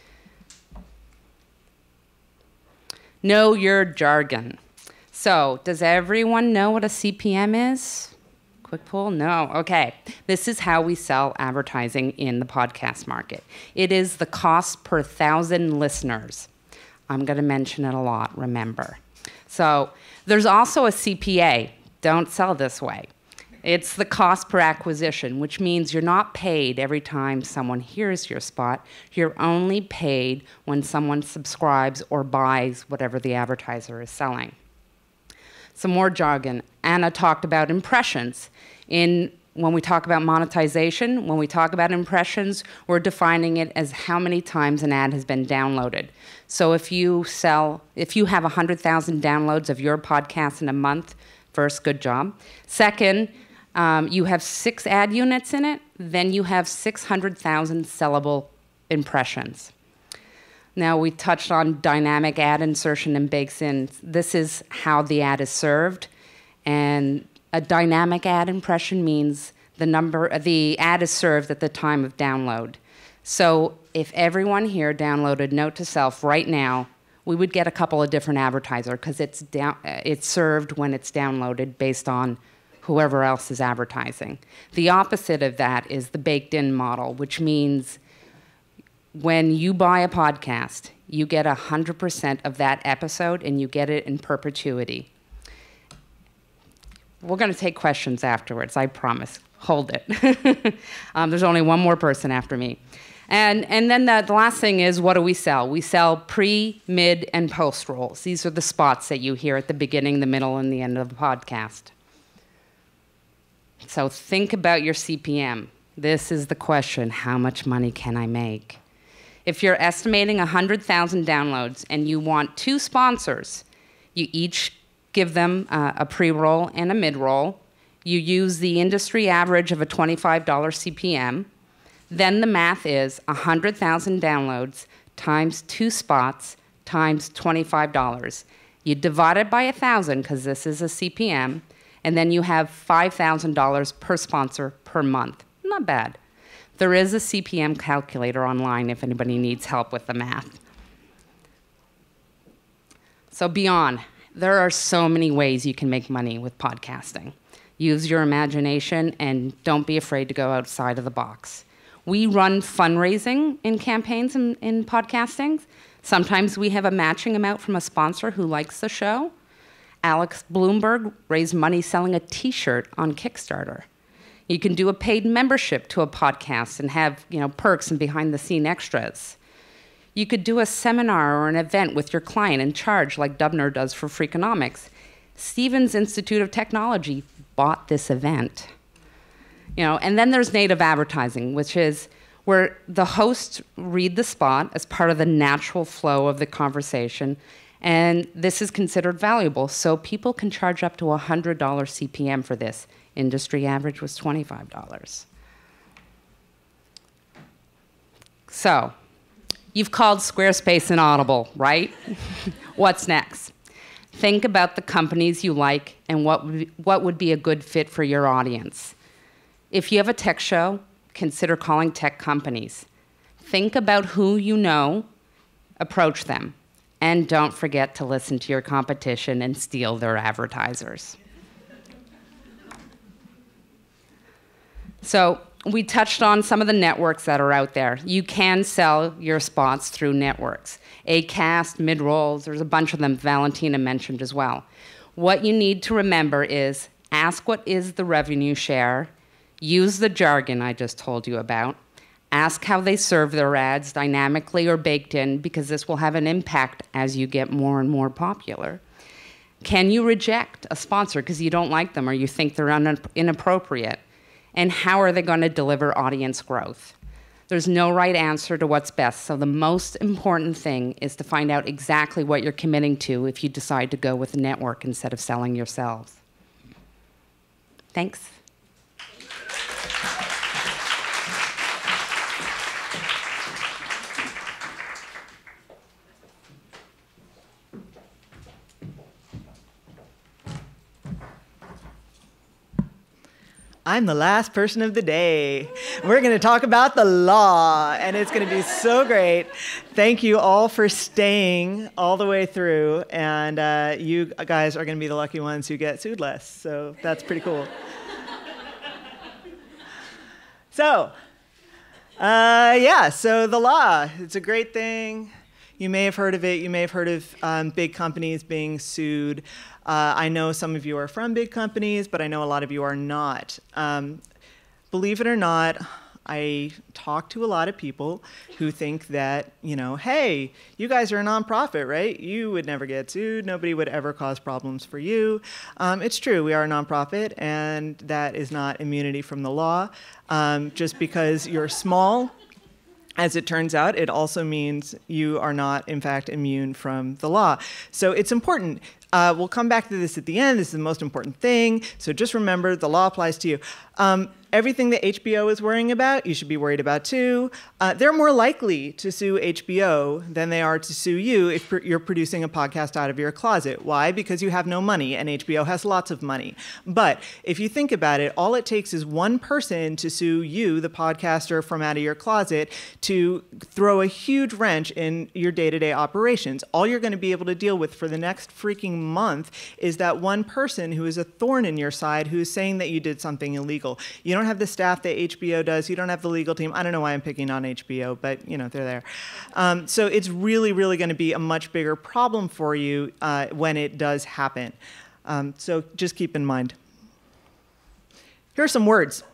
Know your jargon. So, does everyone know what a CPM is? Quick poll? No. Okay. This is how we sell advertising in the podcast market. It is the cost per 1,000 listeners. I'm going to mention it a lot, remember. So, there's also a CPA. Don't sell this way. It's the cost per acquisition, which means you're not paid every time someone hears your spot. You're only paid when someone subscribes or buys whatever the advertiser is selling. Some more jargon. Anna talked about impressions. When we talk about monetization, when we talk about impressions, we're defining it as how many times an ad has been downloaded. So if you have 100,000 downloads of your podcast in a month, first, good job. Second, you have 6 ad units in it, then you have 600,000 sellable impressions. Now, we touched on dynamic ad insertion and bakes in. This is how the ad is served. And a dynamic ad impression means the ad is served at the time of download. So if everyone here downloaded Note to Self right now, we would get a couple of different advertisers because it's served when it's downloaded based on whoever else is advertising. The opposite of that is the baked-in model, which means when you buy a podcast, you get 100% of that episode, and you get it in perpetuity. We're going to take questions afterwards, I promise. Hold it. There's only one more person after me. And then the last thing is, what do we sell? We sell pre, mid, and post rolls. These are the spots that you hear at the beginning, the middle, and the end of the podcast. So think about your CPM. This is the question, how much money can I make? If you're estimating 100,000 downloads and you want 2 sponsors, you each give them a pre-roll and a mid-roll. You use the industry average of a $25 CPM. Then the math is 100,000 downloads times 2 spots times $25. You divide it by 1,000 because this is a CPM, and then you have $5,000 per sponsor per month. Not bad. There is a CPM calculator online if anybody needs help with the math. So beyond, there are so many ways you can make money with podcasting. Use your imagination and don't be afraid to go outside of the box. We run fundraising in campaigns in podcasting. Sometimes we have a matching amount from a sponsor who likes the show. Alex Bloomberg raised money selling a T-shirt on Kickstarter. You can do a paid membership to a podcast and have, perks and behind-the-scene extras. You could do a seminar or an event with your client and charge like Dubner does for Freakonomics. Stevens Institute of Technology bought this event. And then there's native advertising, which is where the hosts read the spot as part of the natural flow of the conversation, and this is considered valuable, so people can charge up to $100 CPM for this. Industry average was $25. So, you've called Squarespace inaudible, right? What's next? Think about the companies you like and what would be a good fit for your audience. If you have a tech show, consider calling tech companies. Think about who you know, approach them, and don't forget to listen to your competition and steal their advertisers. So we touched on some of the networks that are out there. You can sell your spots through networks. Acast, Midrolls, there's a bunch of them Valentina mentioned as well. What you need to remember is ask what is the revenue share, use the jargon I just told you about, ask how they serve their ads, dynamically or baked in, because this will have an impact as you get more and more popular. Can you reject a sponsor because you don't like them or you think they're inappropriate? And how are they going to deliver audience growth? There's no right answer to what's best, so the most important thing is to find out exactly what you're committing to if you decide to go with a network instead of selling yourselves. Thanks. I'm the last person of the day. We're going to talk about the law, and it's going to be so great. Thank you all for staying all the way through, and you guys are going to be the lucky ones who get sued less, so that's pretty cool. So the law, it's a great thing. You may have heard of it. You may have heard of big companies being sued. I know some of you are from big companies, but I know a lot of you are not. Believe it or not, I talk to a lot of people who think that, hey, you guys are a nonprofit, right? You would never get sued. Nobody would ever cause problems for you. It's true. We are a nonprofit, and that is not immunity from the law. Just because you're small, as it turns out, it also means you are not, in fact, immune from the law. So it's important. We'll come back to this at the end. This is the most important thing. So just remember, the law applies to you. Everything that HBO is worrying about, you should be worried about too. They're more likely to sue HBO than they are to sue you if you're producing a podcast out of your closet. Why? Because you have no money, and HBO has lots of money. But if you think about it, all it takes is one person to sue you, the podcaster, from out of your closet to throw a huge wrench in your day-to-day operations. All you're going to be able to deal with for the next freaking month is that one person who is a thorn in your side who is saying that you did something illegal. You don't have the staff that HBO does. You don't have the legal team. I don't know why I'm picking on HBO, but they're there. So it's really, really going to be a much bigger problem for you when it does happen. So just keep in mind. Here are some words.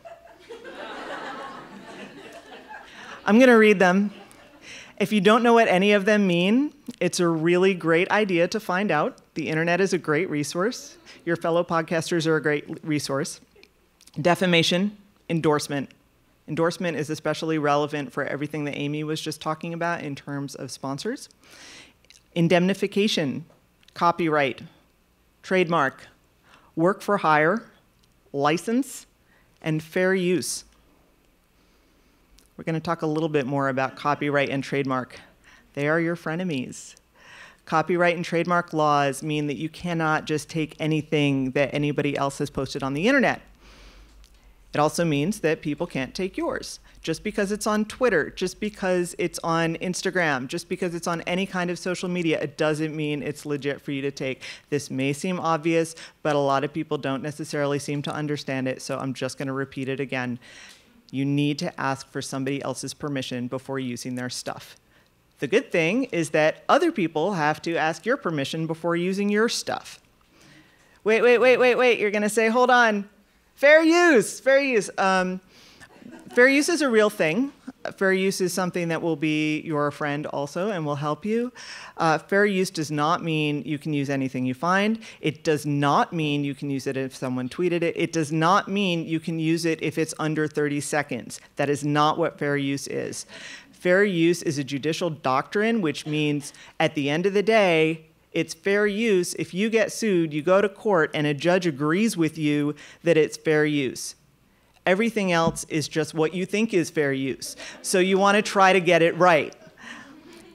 I'm going to read them. If you don't know what any of them mean, it's a really great idea to find out. The internet is a great resource. Your fellow podcasters are a great resource. Defamation, endorsement. Endorsement is especially relevant for everything that Amy was just talking about in terms of sponsors. Indemnification, copyright, trademark, work for hire, license, and fair use. We're going to talk a little bit more about copyright and trademark. They are your frenemies. Copyright and trademark laws mean that you cannot just take anything that anybody else has posted on the internet. It also means that people can't take yours. Just because it's on Twitter, just because it's on Instagram, just because it's on any kind of social media, it doesn't mean it's legit for you to take. This may seem obvious, but a lot of people don't necessarily seem to understand it, so I'm just going to repeat it again. You need to ask for somebody else's permission before using their stuff. The good thing is that other people have to ask your permission before using your stuff. Wait. You're going to say, hold on. Fair use. Fair use is a real thing. Fair use is something that will be your friend also and will help you. Fair use does not mean you can use anything you find. It does not mean you can use it if someone tweeted it. It does not mean you can use it if it's under 30 seconds. That is not what fair use is. Fair use is a judicial doctrine, which means at the end of the day, it's fair use. If you get sued, you go to court and a judge agrees with you that it's fair use. Everything else is just what you think is fair use. So you want to try to get it right.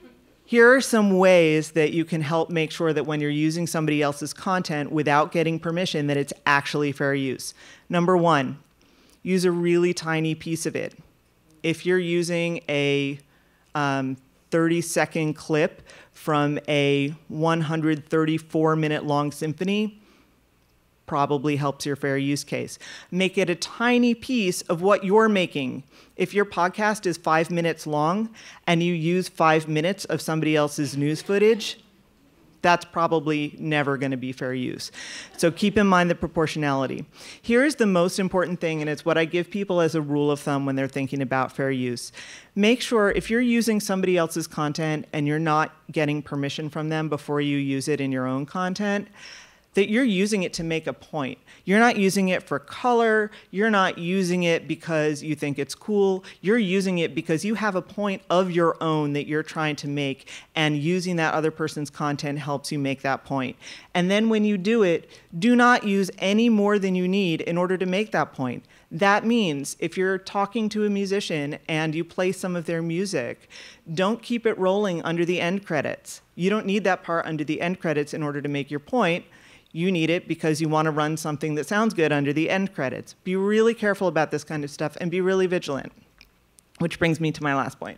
Here are some ways that you can help make sure that when you're using somebody else's content without getting permission, that it's actually fair use. Number one, use a really tiny piece of it. If you're using a 30-second clip from a 134-minute long symphony, probably helps your fair use case. Make it a tiny piece of what you're making. If your podcast is 5 minutes long and you use 5 minutes of somebody else's news footage, that's probably never going to be fair use. So keep in mind the proportionality. Here's the most important thing, and it's what I give people as a rule of thumb when they're thinking about fair use. Make sure if you're using somebody else's content and you're not getting permission from them before you use it in your own content, that you're using it to make a point. You're not using it for color. You're not using it because you think it's cool. You're using it because you have a point of your own that you're trying to make, and using that other person's content helps you make that point. And then when you do it, do not use any more than you need in order to make that point. That means if you're talking to a musician and you play some of their music, don't keep it rolling under the end credits. You don't need that part under the end credits in order to make your point. You need it because you want to run something that sounds good under the end credits. Be really careful about this kind of stuff and be really vigilant. Which brings me to my last point.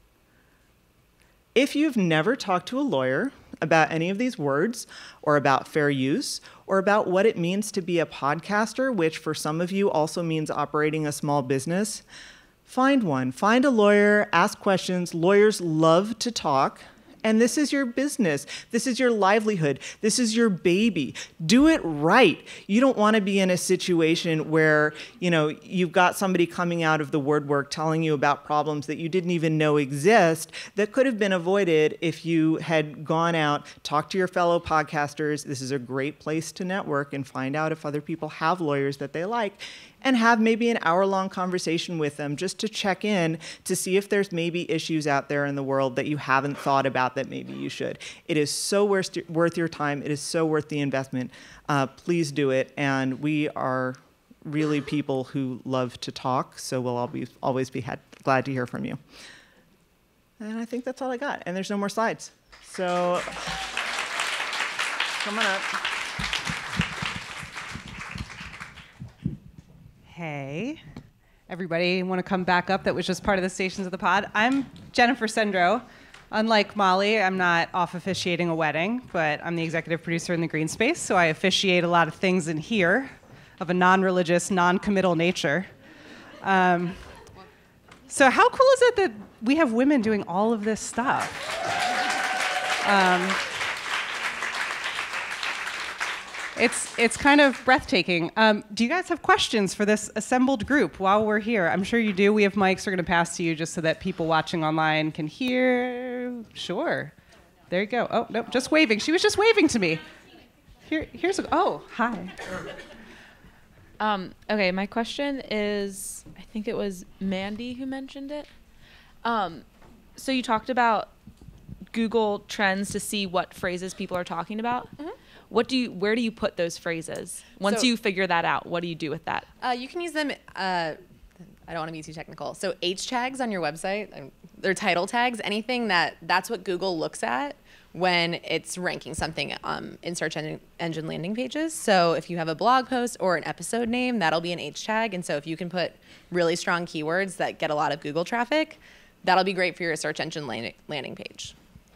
If you've never talked to a lawyer about any of these words, or about fair use, or about what it means to be a podcaster, which for some of you also means operating a small business, find one. Find a lawyer, ask questions. Lawyers love to talk. And this is your business. This is your livelihood. This is your baby. Do it right. You don't want to be in a situation where, you've got somebody coming out of the woodwork telling you about problems that you didn't even know exist that could have been avoided if you had gone out, talked to your fellow podcasters. This is a great place to network and find out if other people have lawyers that they like, and have maybe an hour-long conversation with them just to check in to see if there's maybe issues out there in the world that you haven't thought about that maybe you should. It is so worth your time. It is so worth the investment. Please do it. And we are really people who love to talk, so we'll always be glad to hear from you. And I think that's all I got. And there's no more slides. So come on up. Hey, everybody want to come back up that was just part of the Stations of the Pod? I'm Jennifer Sendro. Unlike Molly, I'm not off officiating a wedding, but I'm the executive producer in the Green Space, so I officiate a lot of things in here of a non-religious, non-committal nature. So how cool is it that we have women doing all of this stuff? It's kind of breathtaking. Do you guys have questions for this assembled group while we're here? I'm sure you do. We have mics we're going to pass to you just so that people watching online can hear. Sure. There you go. Oh, no, just waving. She was just waving to me. Oh, hi. Okay, my question is, I think it was Mandy who mentioned it. So you talked about Google Trends to see what phrases people are talking about. Mm-hmm. Where do you put those phrases? Once you figure that out, what do you do with that? You can use them, I don't want to be too technical. So H tags on your website, they're title tags, anything that's what Google looks at when it's ranking something in search engine landing pages. So if you have a blog post or an episode name, that'll be an H tag. And so if you can put really strong keywords that get a lot of Google traffic, that'll be great for your search engine landing page.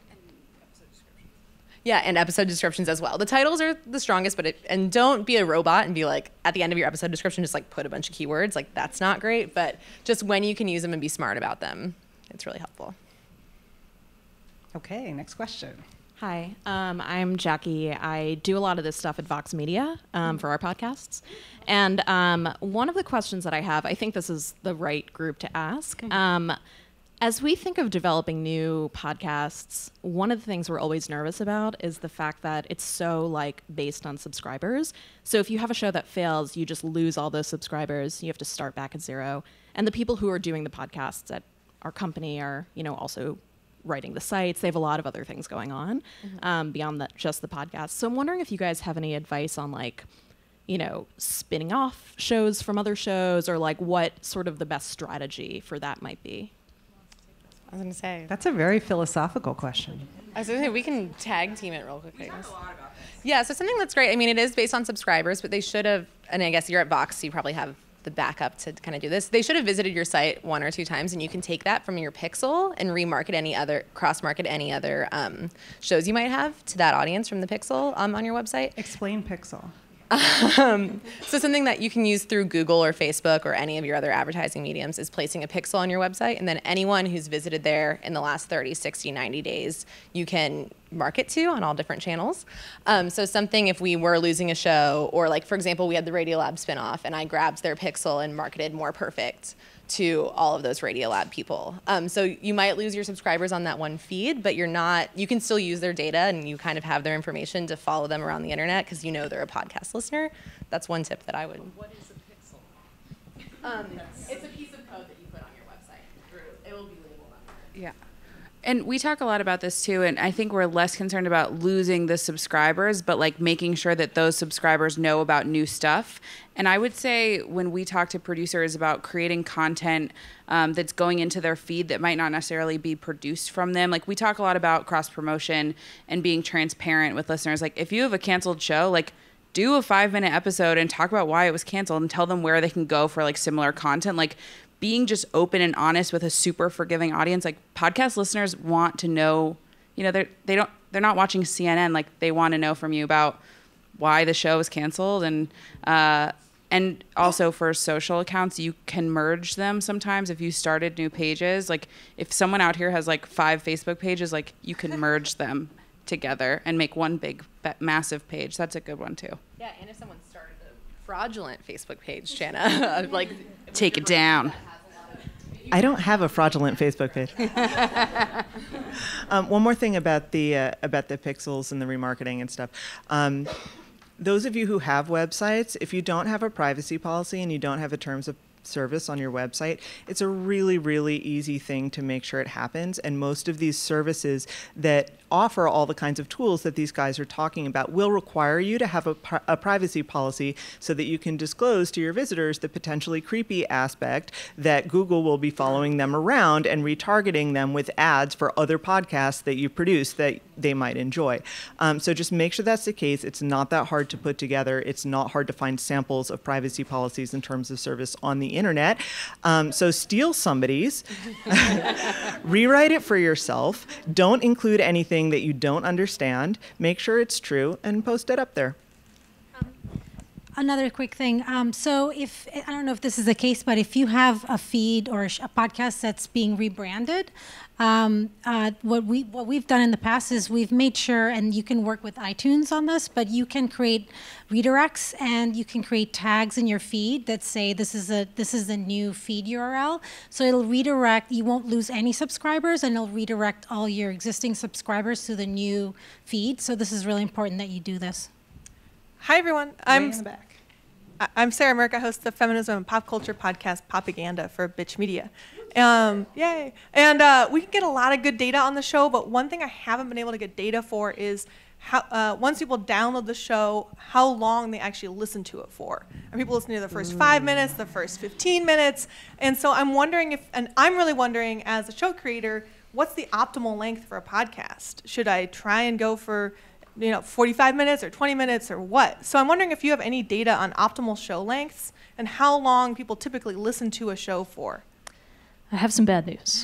Yeah, and episode descriptions as well. The titles are the strongest, and don't be a robot and be like, at the end of your episode description, just like put a bunch of keywords. Like, that's not great, but just when you can use them and be smart about them, it's really helpful. Okay, next question. Hi, I'm Jackie. I do a lot of this stuff at Vox Media for our podcasts. And one of the questions that I have, I think this is the right group to ask. As we think of developing new podcasts, one of the things we're always nervous about is the fact that it's so based on subscribers. So if you have a show that fails, you just lose all those subscribers. You have to start back at zero. And the people who are doing the podcasts at our company are, also writing the sites. They have a lot of other things going on beyond just the podcast. So I'm wondering if you guys have any advice on spinning off shows from other shows, or what sort of the best strategy for that might be. I was gonna say. That's a very philosophical question. I was gonna say we can tag team it real quick. We talk a lot about this. Yeah, so something that's great. I mean, it is based on subscribers, but they should have. And I guess you're at Vox, so you probably have the backup to kind of do this. They should have visited your site 1 or 2 times, and you can take that from your pixel and remarket any other, cross-market any other shows you might have to that audience from the pixel on your website. Explain pixel. So something that you can use through Google or Facebook or any of your other advertising mediums is placing a pixel on your website, and then anyone who's visited there in the last 30, 60, 90 days, you can market to on all different channels. So something if we were losing a show, or like, for example, we had the Radiolab spinoff, and I grabbed their pixel and marketed More Perfect to all of those Radiolab people. So you might lose your subscribers on that one feed, but you can still use their data, and you kind of have their information to follow them around the internet because you know they're a podcast listener. That's one tip that I would. What is a pixel? It's a piece of code that you put on your website. It will be labeled on there. Yeah. And we talk a lot about this too, and I think we're less concerned about losing the subscribers, but like making sure that those subscribers know about new stuff. And I would say when we talk to producers about creating content that's going into their feed that might not necessarily be produced from them, like we talk a lot about cross-promotion and being transparent with listeners. Like if you have a canceled show, like do a 5-minute episode and talk about why it was canceled and tell them where they can go for like similar content. Like being just open and honest with a super forgiving audience. Like podcast listeners want to know, you know, they're not watching CNN. Like they want to know from you about why the show was canceled. And also for social accounts, you can merge them sometimes if you started new pages. Like if someone out here has like 5 Facebook pages, like you can merge them together and make one big massive page. That's a good one too. Yeah, and if someone started a fraudulent Facebook page, Shanna, like take it down. I don't have a fraudulent Facebook page. One more thing about the pixels and the remarketing and stuff. Those of you who have websites, if you don't have a privacy policy and you don't have a terms of service on your website, it's a really, really easy thing to make sure it happens. And most of these services that offer all the kinds of tools that these guys are talking about will require you to have a privacy policy so that you can disclose to your visitors the potentially creepy aspect that Google will be following them around and retargeting them with ads for other podcasts that you produce that they might enjoy. So just make sure that's the case. It's not that hard to put together. It's not hard to find samples of privacy policies and terms of service on the internet. So steal somebody's, rewrite it for yourself. Don't include anything that you don't understand. Make sure it's true and post it up there. Another quick thing. So if, I don't know if this is the case, but if you have a feed or a podcast that's being rebranded, what we've done in the past is we've made sure, and you can work with iTunes on this, but you can create redirects and you can create tags in your feed that say this is the new feed URL. So it'll redirect. You won't lose any subscribers, and it'll redirect all your existing subscribers to the new feed. So this is really important that you do this. Hi, everyone. I'm Sarah Merck. I host the feminism and pop culture podcast Propaganda for Bitch Media. Yay. And we can get a lot of good data on the show, but one thing I haven't been able to get data for is how, once people download the show, how long they actually listen to it for. Are people listening to the first 5 minutes, the first 15 minutes? And so I'm wondering I'm really wondering as a show creator, what's the optimal length for a podcast? Should I try and go for 45 minutes or 20 minutes or what? So I'm wondering if you have any data on optimal show lengths and how long people typically listen to a show for. I have some bad news.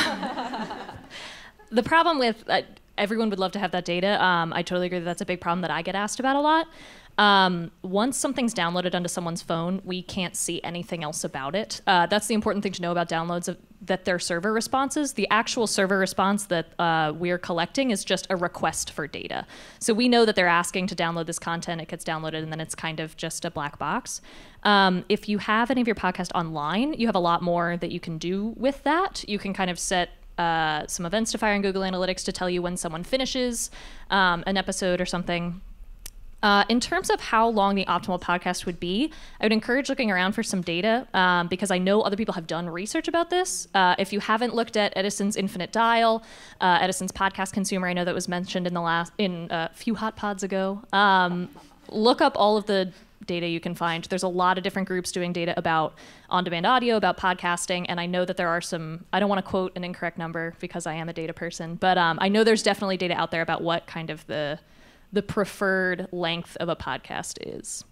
The problem with everyone would love to have that data. I totally agree that that's a big problem that I get asked about a lot. Once something's downloaded onto someone's phone, we can't see anything else about it. That's the important thing to know about downloads, that they're server responses. The actual server response that we're collecting is just a request for data. So we know that they're asking to download this content, it gets downloaded, and then it's kind of just a black box. If you have any of your podcast online, you have a lot more that you can do with that. You can kind of set some events to fire in Google Analytics to tell you when someone finishes an episode or something. In terms of how long the optimal podcast would be, I would encourage looking around for some data because I know other people have done research about this. If you haven't looked at Edison's Infinite Dial, Edison's Podcast Consumer, I know that was mentioned in a few hot pods ago. Look up all of the data you can find. There's a lot of different groups doing data about on-demand audio, about podcasting, and I know that there are some, I don't want to quote an incorrect number because I am a data person, but I know there's definitely data out there about what kind of the preferred length of a podcast is.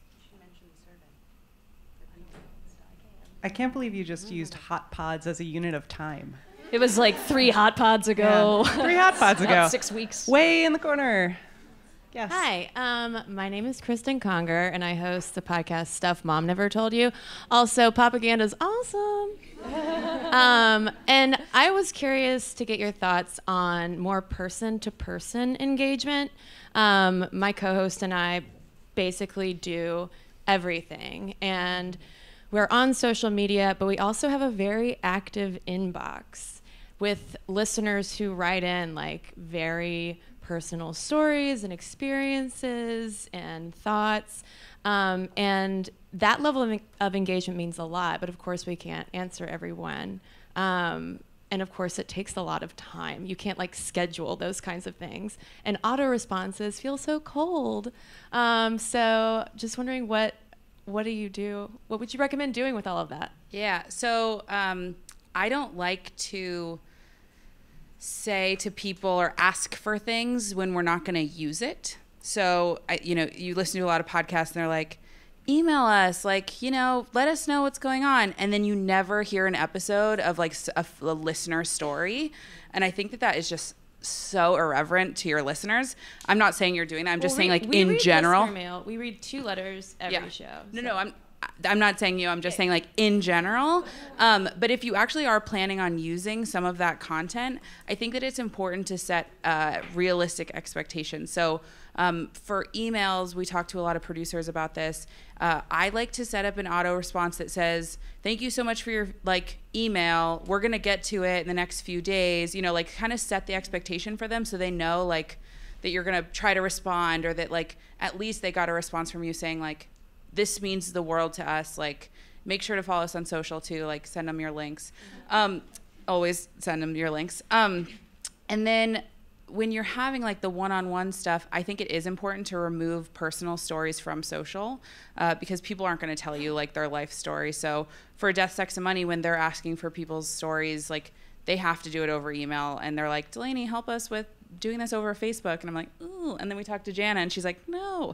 I can't believe you just used hot pods as a unit of time. It was like 3 hot pods ago. Yeah. 3 hot pods ago. About 6 weeks. Way in the corner. Yes. Hi, my name is Kristen Conger, and I host the podcast Stuff Mom Never Told You. Also, Propaganda's awesome. And I was curious to get your thoughts on more person-to-person engagement. My co-host and I basically do everything, and we're on social media, but we also have a very active inbox with listeners who write in like very personal stories and experiences and thoughts. And that level of engagement means a lot, but of course we can't answer everyone. And of course it takes a lot of time. You can't like schedule those kinds of things. And auto responses feel so cold. So just wondering what do you do? What would you recommend doing with all of that? Yeah, so I don't like to say to people or ask for things when we're not going to use it. So, you listen to a lot of podcasts and they're like, email us, like, let us know what's going on. And then you never hear an episode of like a listener story. And I think that is just so irreverent to your listeners. I'm not saying you're doing that. I'm just saying like in general. Mail. We read 2 letters every show. No, I'm not saying you. I'm just saying like in general. But if you actually are planning on using some of that content, I think that it's important to set realistic expectations. So for emails, we talk to a lot of producers about this. I like to set up an auto response that says, thank you so much for your email. We're going to get to it in the next few days, kind of set the expectation for them so they know like that you're going to try to respond, or that like at least they got a response from you saying like, this means the world to us. Like, make sure to follow us on social too. Like, send them your links. Always send them your links. And then when you're having like the one-on-one stuff, I think it is important to remove personal stories from social because people aren't going to tell you like their life story. So for Death, Sex, and Money, when they're asking for people's stories, like they have to do it over email. And they're like, Delaney, help us with doing this over Facebook. And I'm like, ooh. And then we talked to Jana and she's like, no.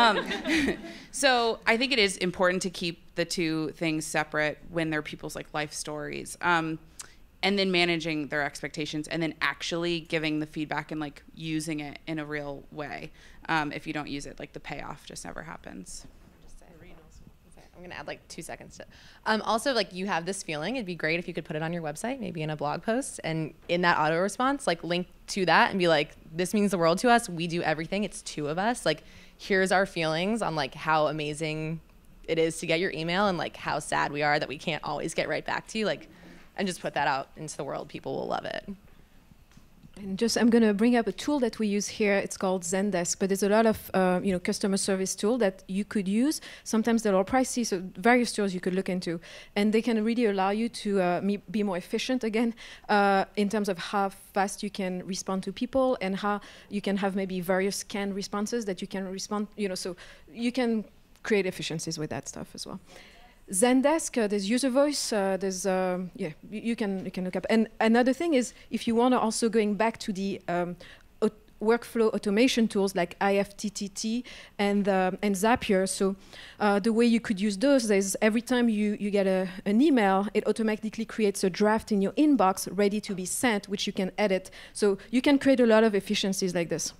So I think it is important to keep the two things separate when they're people's like life stories. And then managing their expectations and then actually giving the feedback and like using it in a real way. If you don't use it, like the payoff just never happens. I'm gonna add like 2 seconds to also, like, you have this feeling, it'd be great if you could put it on your website, maybe in a blog post, and in that auto response, like link to that and be like, this means the world to us, we do everything, it's 2 of us, like here's our feelings on like how amazing it is to get your email and like how sad we are that we can't always get right back to you, like, and just put that out into the world. People will love it. And just, I'm going to bring up a tool that we use here. It's called Zendesk, but there's a lot of customer service tool that you could use. Sometimes they're all pricey, so various tools you could look into, and they can really allow you to be more efficient again in terms of how fast you can respond to people and how you can have maybe various canned responses that you can respond. So you can create efficiencies with that stuff as well. Zendesk, there's user voice, there's you can look up. And another thing is, if you want to also going back to the workflow automation tools like IFTTT and Zapier. So the way you could use those is every time you get an email, it automatically creates a draft in your inbox ready to be sent, which you can edit. So you can create a lot of efficiencies like this.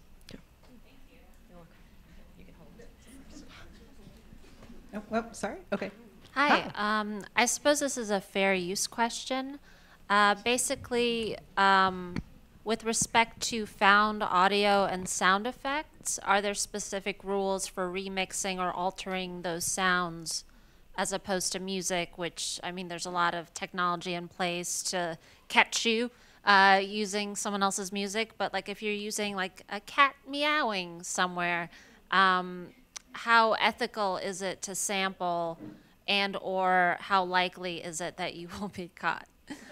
Oh, well, sorry. Okay. Hi. I suppose this is a fair use question. Basically, with respect to found audio and sound effects, are there specific rules for remixing or altering those sounds as opposed to music, which, I mean, there's a lot of technology in place to catch you using someone else's music, but like if you're using like a cat meowing somewhere, how ethical is it to sample, and or how likely is it that you will be caught?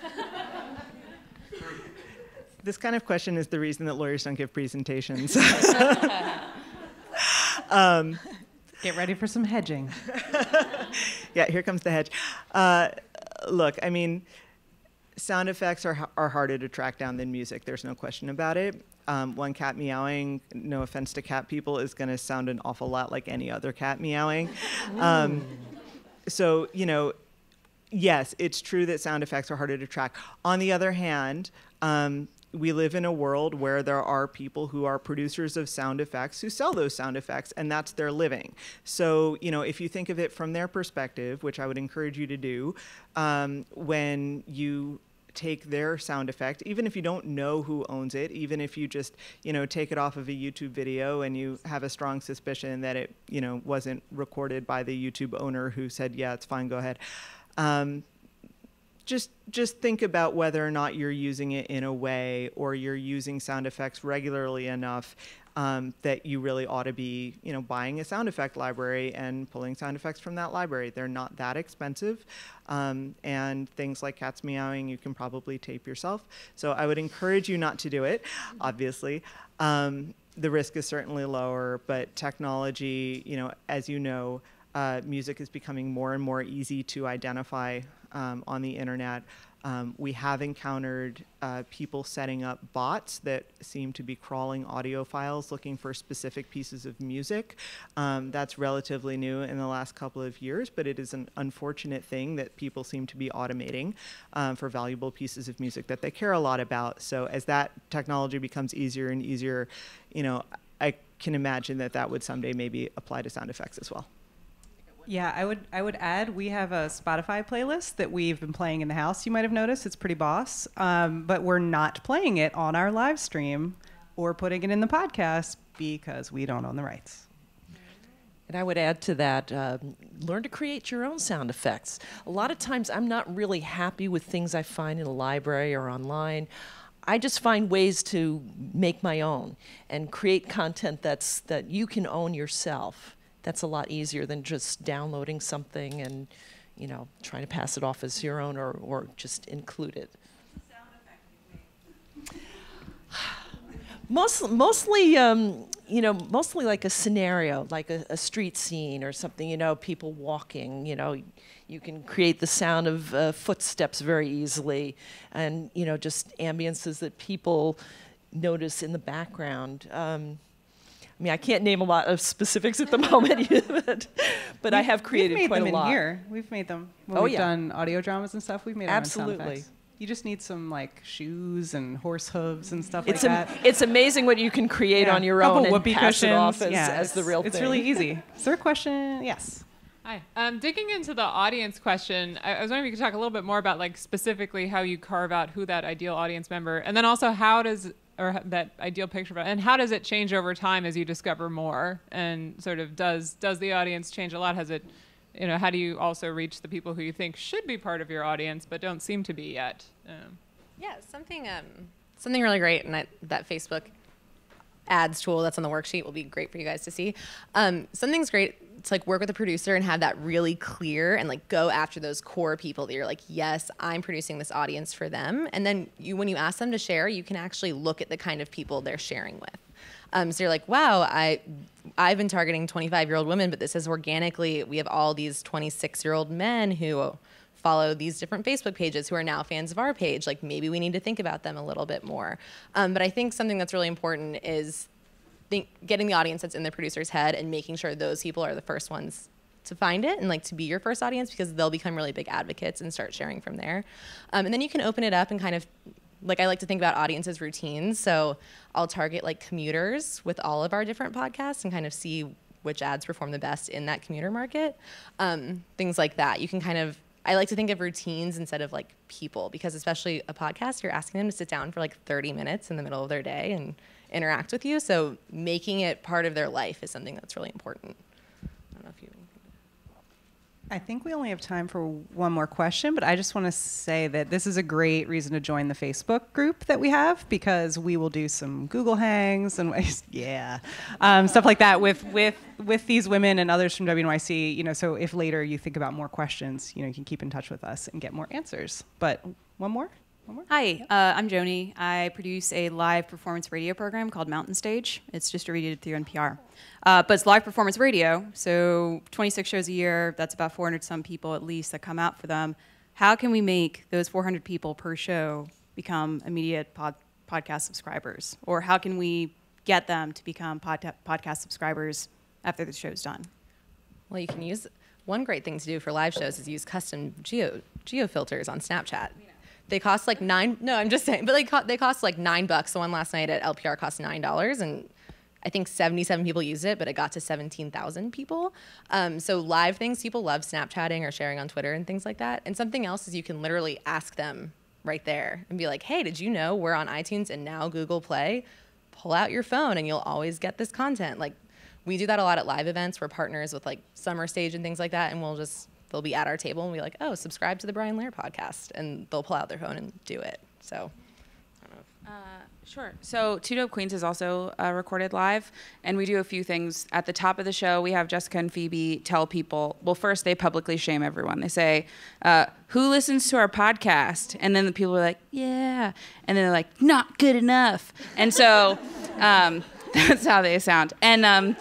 This kind of question is the reason that lawyers don't give presentations. Get ready for some hedging. Yeah, here comes the hedge. Look, I mean, sound effects are harder to track down than music. There's no question about it. One cat meowing, no offense to cat people, is going to sound an awful lot like any other cat meowing. So, you know, yes, it's true that sound effects are harder to track. On the other hand, we live in a world where there are people who are producers of sound effects who sell those sound effects, and that's their living. So, you know, if you think of it from their perspective, which I would encourage you to do, when you take their sound effect, even if you don't know who owns it, even if you just, you know, take it off of a YouTube video and you have a strong suspicion that it, you know, wasn't recorded by the YouTube owner who said, yeah, it's fine, go ahead. Just think about whether or not you're using it in a way, or you're using sound effects regularly enough that you really ought to be, you know, buying a sound effect library and pulling sound effects from that library. They're not that expensive, and things like cats meowing you can probably tape yourself. So I would encourage you not to do it, obviously. The risk is certainly lower, but technology, you know, as you know, music is becoming more and more easy to identify on the internet. We have encountered people setting up bots that seem to be crawling audio files looking for specific pieces of music. That's relatively new in the last couple of years, but it is an unfortunate thing that people seem to be automating for valuable pieces of music that they care a lot about. So as that technology becomes easier and easier, you know, I can imagine that that would someday maybe apply to sound effects as well. Yeah, I would add, we have a Spotify playlist that we've been playing in the house. You might have noticed it's pretty boss, but we're not playing it on our live stream or putting it in the podcast because we don't own the rights. And I would add to that, learn to create your own sound effects. A lot of times I'm not really happy with things I find in a library or online. I just find ways to make my own and create content that you can own yourself. That's a lot easier than just downloading something and, you know, trying to pass it off as your own or just include it. Mostly, you know, mostly like a scenario, like a street scene or something, you know, people walking, you know, you can create the sound of footsteps very easily and, you know, just ambiences that people notice in the background. I mean, I can't name a lot of specifics at the moment, but I have created quite a lot. We've made them in here. We've made them. When we've done audio dramas and stuff, we've made our own sound effects. You just need some like shoes and horse hooves and stuff like that. It's amazing what you can create on your own and pass it off as the real thing. It's really easy. Is there a question? Yes. Hi. Digging into the audience question, I was wondering if you could talk a little bit more about like specifically how you carve out who that ideal audience member, and then also how does, or that ideal picture, and how does it change over time as you discover more, and sort of does the audience change a lot? Has it, you know, how do you also reach the people who you think should be part of your audience but don't seem to be yet? Yeah, something really great, and that Facebook ads tool that's on the worksheet will be great for you guys to see. Something's great to like work with a producer and have that really clear and like go after those core people that you're like, yes, I'm producing this audience for them. And then when you ask them to share, you can actually look at the kind of people they're sharing with. So you're like, wow, I've been targeting 25-year-old women, but this is organically, we have all these 26-year-old men who follow these different Facebook pages who are now fans of our page. Like maybe we need to think about them a little bit more. But I think something that's really important is getting the audience that's in the producer's head and making sure those people are the first ones to find it and like to be your first audience, because they'll become really big advocates and start sharing from there. And then you can open it up and kind of, like I like to think about audiences routines. So I'll target like commuters with all of our different podcasts and kind of see which ads perform the best in that commuter market. Things like that. You can kind of, I like to think of routines instead of like people, because especially a podcast, you're asking them to sit down for like 30 minutes in the middle of their day and interact with you. So making it part of their life is something that's really important. I don't know if you... I think we only have time for one more question, but I just want to say that this is a great reason to join the Facebook group that we have, because we will do some Google Hangs and stuff like that with these women and others from WNYC. You know, so if later you think about more questions, you know, you can keep in touch with us and get more answers. But one more Hi, I'm Joni. I produce a live performance radio program called Mountain Stage. It's distributed through NPR. But it's live performance radio, so 26 shows a year, that's about 400 some people at least that come out for them. How can we make those 400 people per show become immediate podcast subscribers? Or how can we get them to become podcast subscribers after the show's done? Well, you can use, one great thing to do for live shows is use custom geo filters on Snapchat. They cost like I'm just saying, but they cost like $9. The one last night at LPR cost $9, and I think 77 people used it, but it got to 17,000 people. So live things, people love Snapchatting or sharing on Twitter and things like that. And something else is you can literally ask them right there and be like, hey, did you know we're on iTunes and now Google Play? Pull out your phone and you'll always get this content. Like, we do that a lot at live events. We're partners with like Summer Stage and things like that, and they'll be at our table and be like, oh, subscribe to the Brian Lair podcast, and they'll pull out their phone and do it. So, I don't know. Sure. So Two Dope Queens is also recorded live, and we do a few things. At the top of the show, we have Jessica and Phoebe tell people, well, first they publicly shame everyone. They say, who listens to our podcast? And then the people are like, yeah. And then they're like, not good enough. And so that's how they sound. And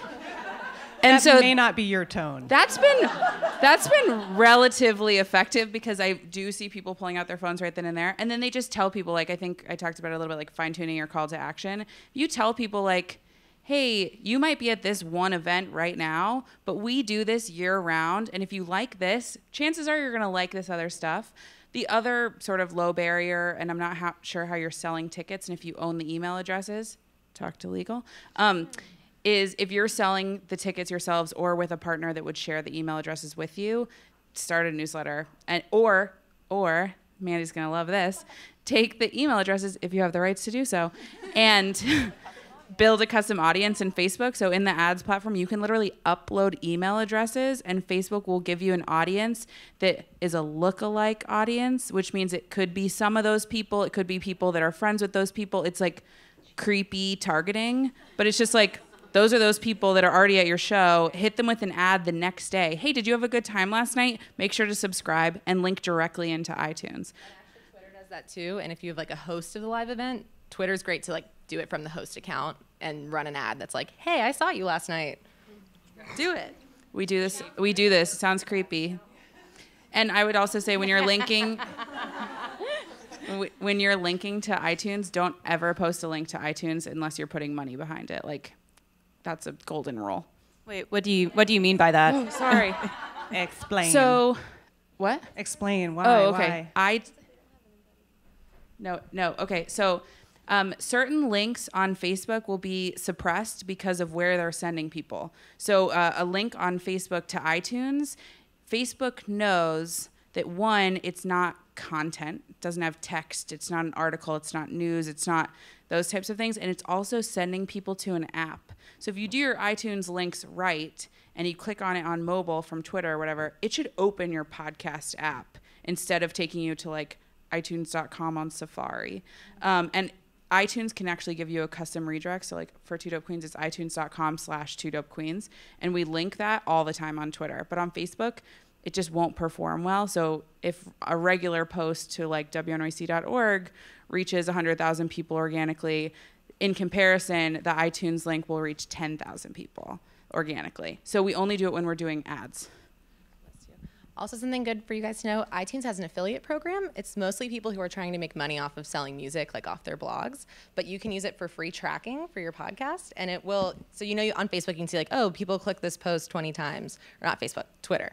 so may not be your tone. That's been relatively effective because I do see people pulling out their phones right then and there. And then they just tell people, like, I think I talked about it a little bit, like fine-tuning your call to action. You tell people, like, hey, you might be at this one event right now, but we do this year-round. And if you like this, chances are you're going to like this other stuff. The other sort of low barrier, and I'm not sure how you're selling tickets, and if you own the email addresses, talk to legal, is if you're selling the tickets yourselves or with a partner that would share the email addresses with you, start a newsletter. Or Mandy's going to love this, take the email addresses, if you have the rights to do so, and build a custom audience in Facebook. So in the ads platform, you can literally upload email addresses, and Facebook will give you an audience that is a lookalike audience, which means it could be some of those people. It could be people that are friends with those people. It's like creepy targeting, but it's just like, those are those people that are already at your show. Hit them with an ad the next day. Hey, did you have a good time last night? Make sure to subscribe and link directly into iTunes. Twitter does that too. And if you have like a host of the live event, Twitter's great to like do it from the host account and run an ad that's like, hey, I saw you last night. Do it. We do this. It sounds creepy. And I would also say when you're linking to iTunes, don't ever post a link to iTunes unless you're putting money behind it. Like, that's a golden rule. Wait, what do you mean by that? Oh, sorry. Explain. So, what? Explain why. Oh, okay. Why? No. Okay. So, certain links on Facebook will be suppressed because of where they're sending people. So, a link on Facebook to iTunes, Facebook knows that one, it's not content, it doesn't have text, it's not an article, it's not news, it's not those types of things, and it's also sending people to an app. So if you do your iTunes links right and you click on it on mobile from Twitter or whatever, it should open your podcast app instead of taking you to like iTunes.com on Safari. And iTunes can actually give you a custom redirect. So like for Two Dope Queens, it's itunes.com/2dopequeens. And we link that all the time on Twitter. But on Facebook, it just won't perform well. So if a regular post to like WNYC.org reaches 100,000 people organically, in comparison, the iTunes link will reach 10,000 people organically. So we only do it when we're doing ads. Also, something good for you guys to know, iTunes has an affiliate program. It's mostly people who are trying to make money off of selling music, like off their blogs, but you can use it for free tracking for your podcast, and it will, so you know on Facebook you can see like, oh, people click this post 20 times, or not Facebook, Twitter.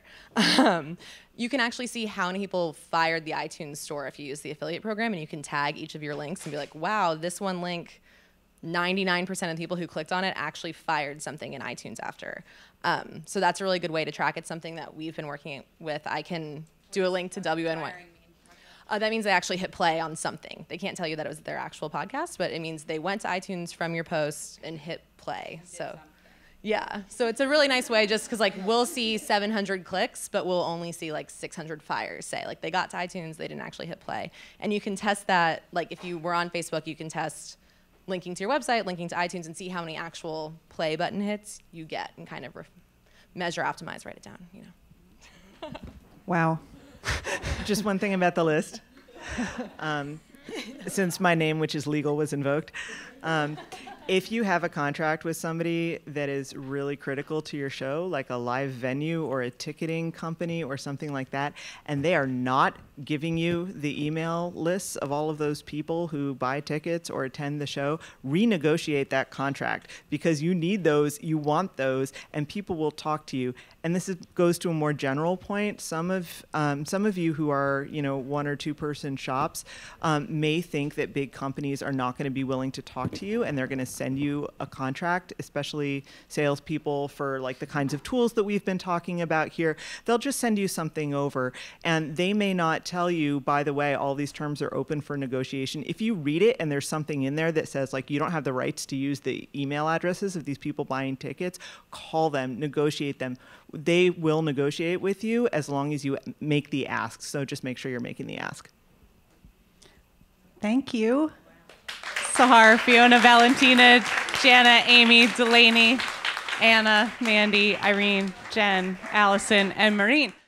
You can actually see how many people fired the iTunes store if you use the affiliate program, and you can tag each of your links and be like, wow, this one link, 99% of the people who clicked on it actually fired something in iTunes after. So that's a really good way to track. It's something that we've been working with. I can do a link to WNYC. That means they actually hit play on something. They can't tell you that it was their actual podcast, but it means they went to iTunes from your post and hit play. So yeah, so it's a really nice way just because like we'll see 700 clicks, but we'll only see like 600 fires, say. Like they got to iTunes, they didn't actually hit play. And you can test that, like if you were on Facebook, you can test linking to your website, linking to iTunes, and see how many actual play button hits you get and kind of measure, optimize, write it down, you know. Wow. Just one thing about the list. since my name, which is legal, was invoked. If you have a contract with somebody that is really critical to your show, like a live venue or a ticketing company or something like that, and they are not giving you the email lists of all of those people who buy tickets or attend the show, renegotiate that contract, because you need those, you want those, and people will talk to you. And this goes to a more general point. Some of you who are, 1 or 2 person shops may think that big companies are not going to be willing to talk to you, and they're going to send you a contract, especially salespeople for like the kinds of tools that we've been talking about here. They'll just send you something over, and they may not tell you, by the way, all these terms are open for negotiation. If you read it and there's something in there that says like you don't have the rights to use the email addresses of these people buying tickets, call them, negotiate them. They will negotiate with you as long as you make the ask. So just make sure you're making the ask. Thank you. Sahar, Fiona, Valentina, Jana, Amy, Delaney, Anna, Mandy, Irene, Jen, Allison, and Maureen.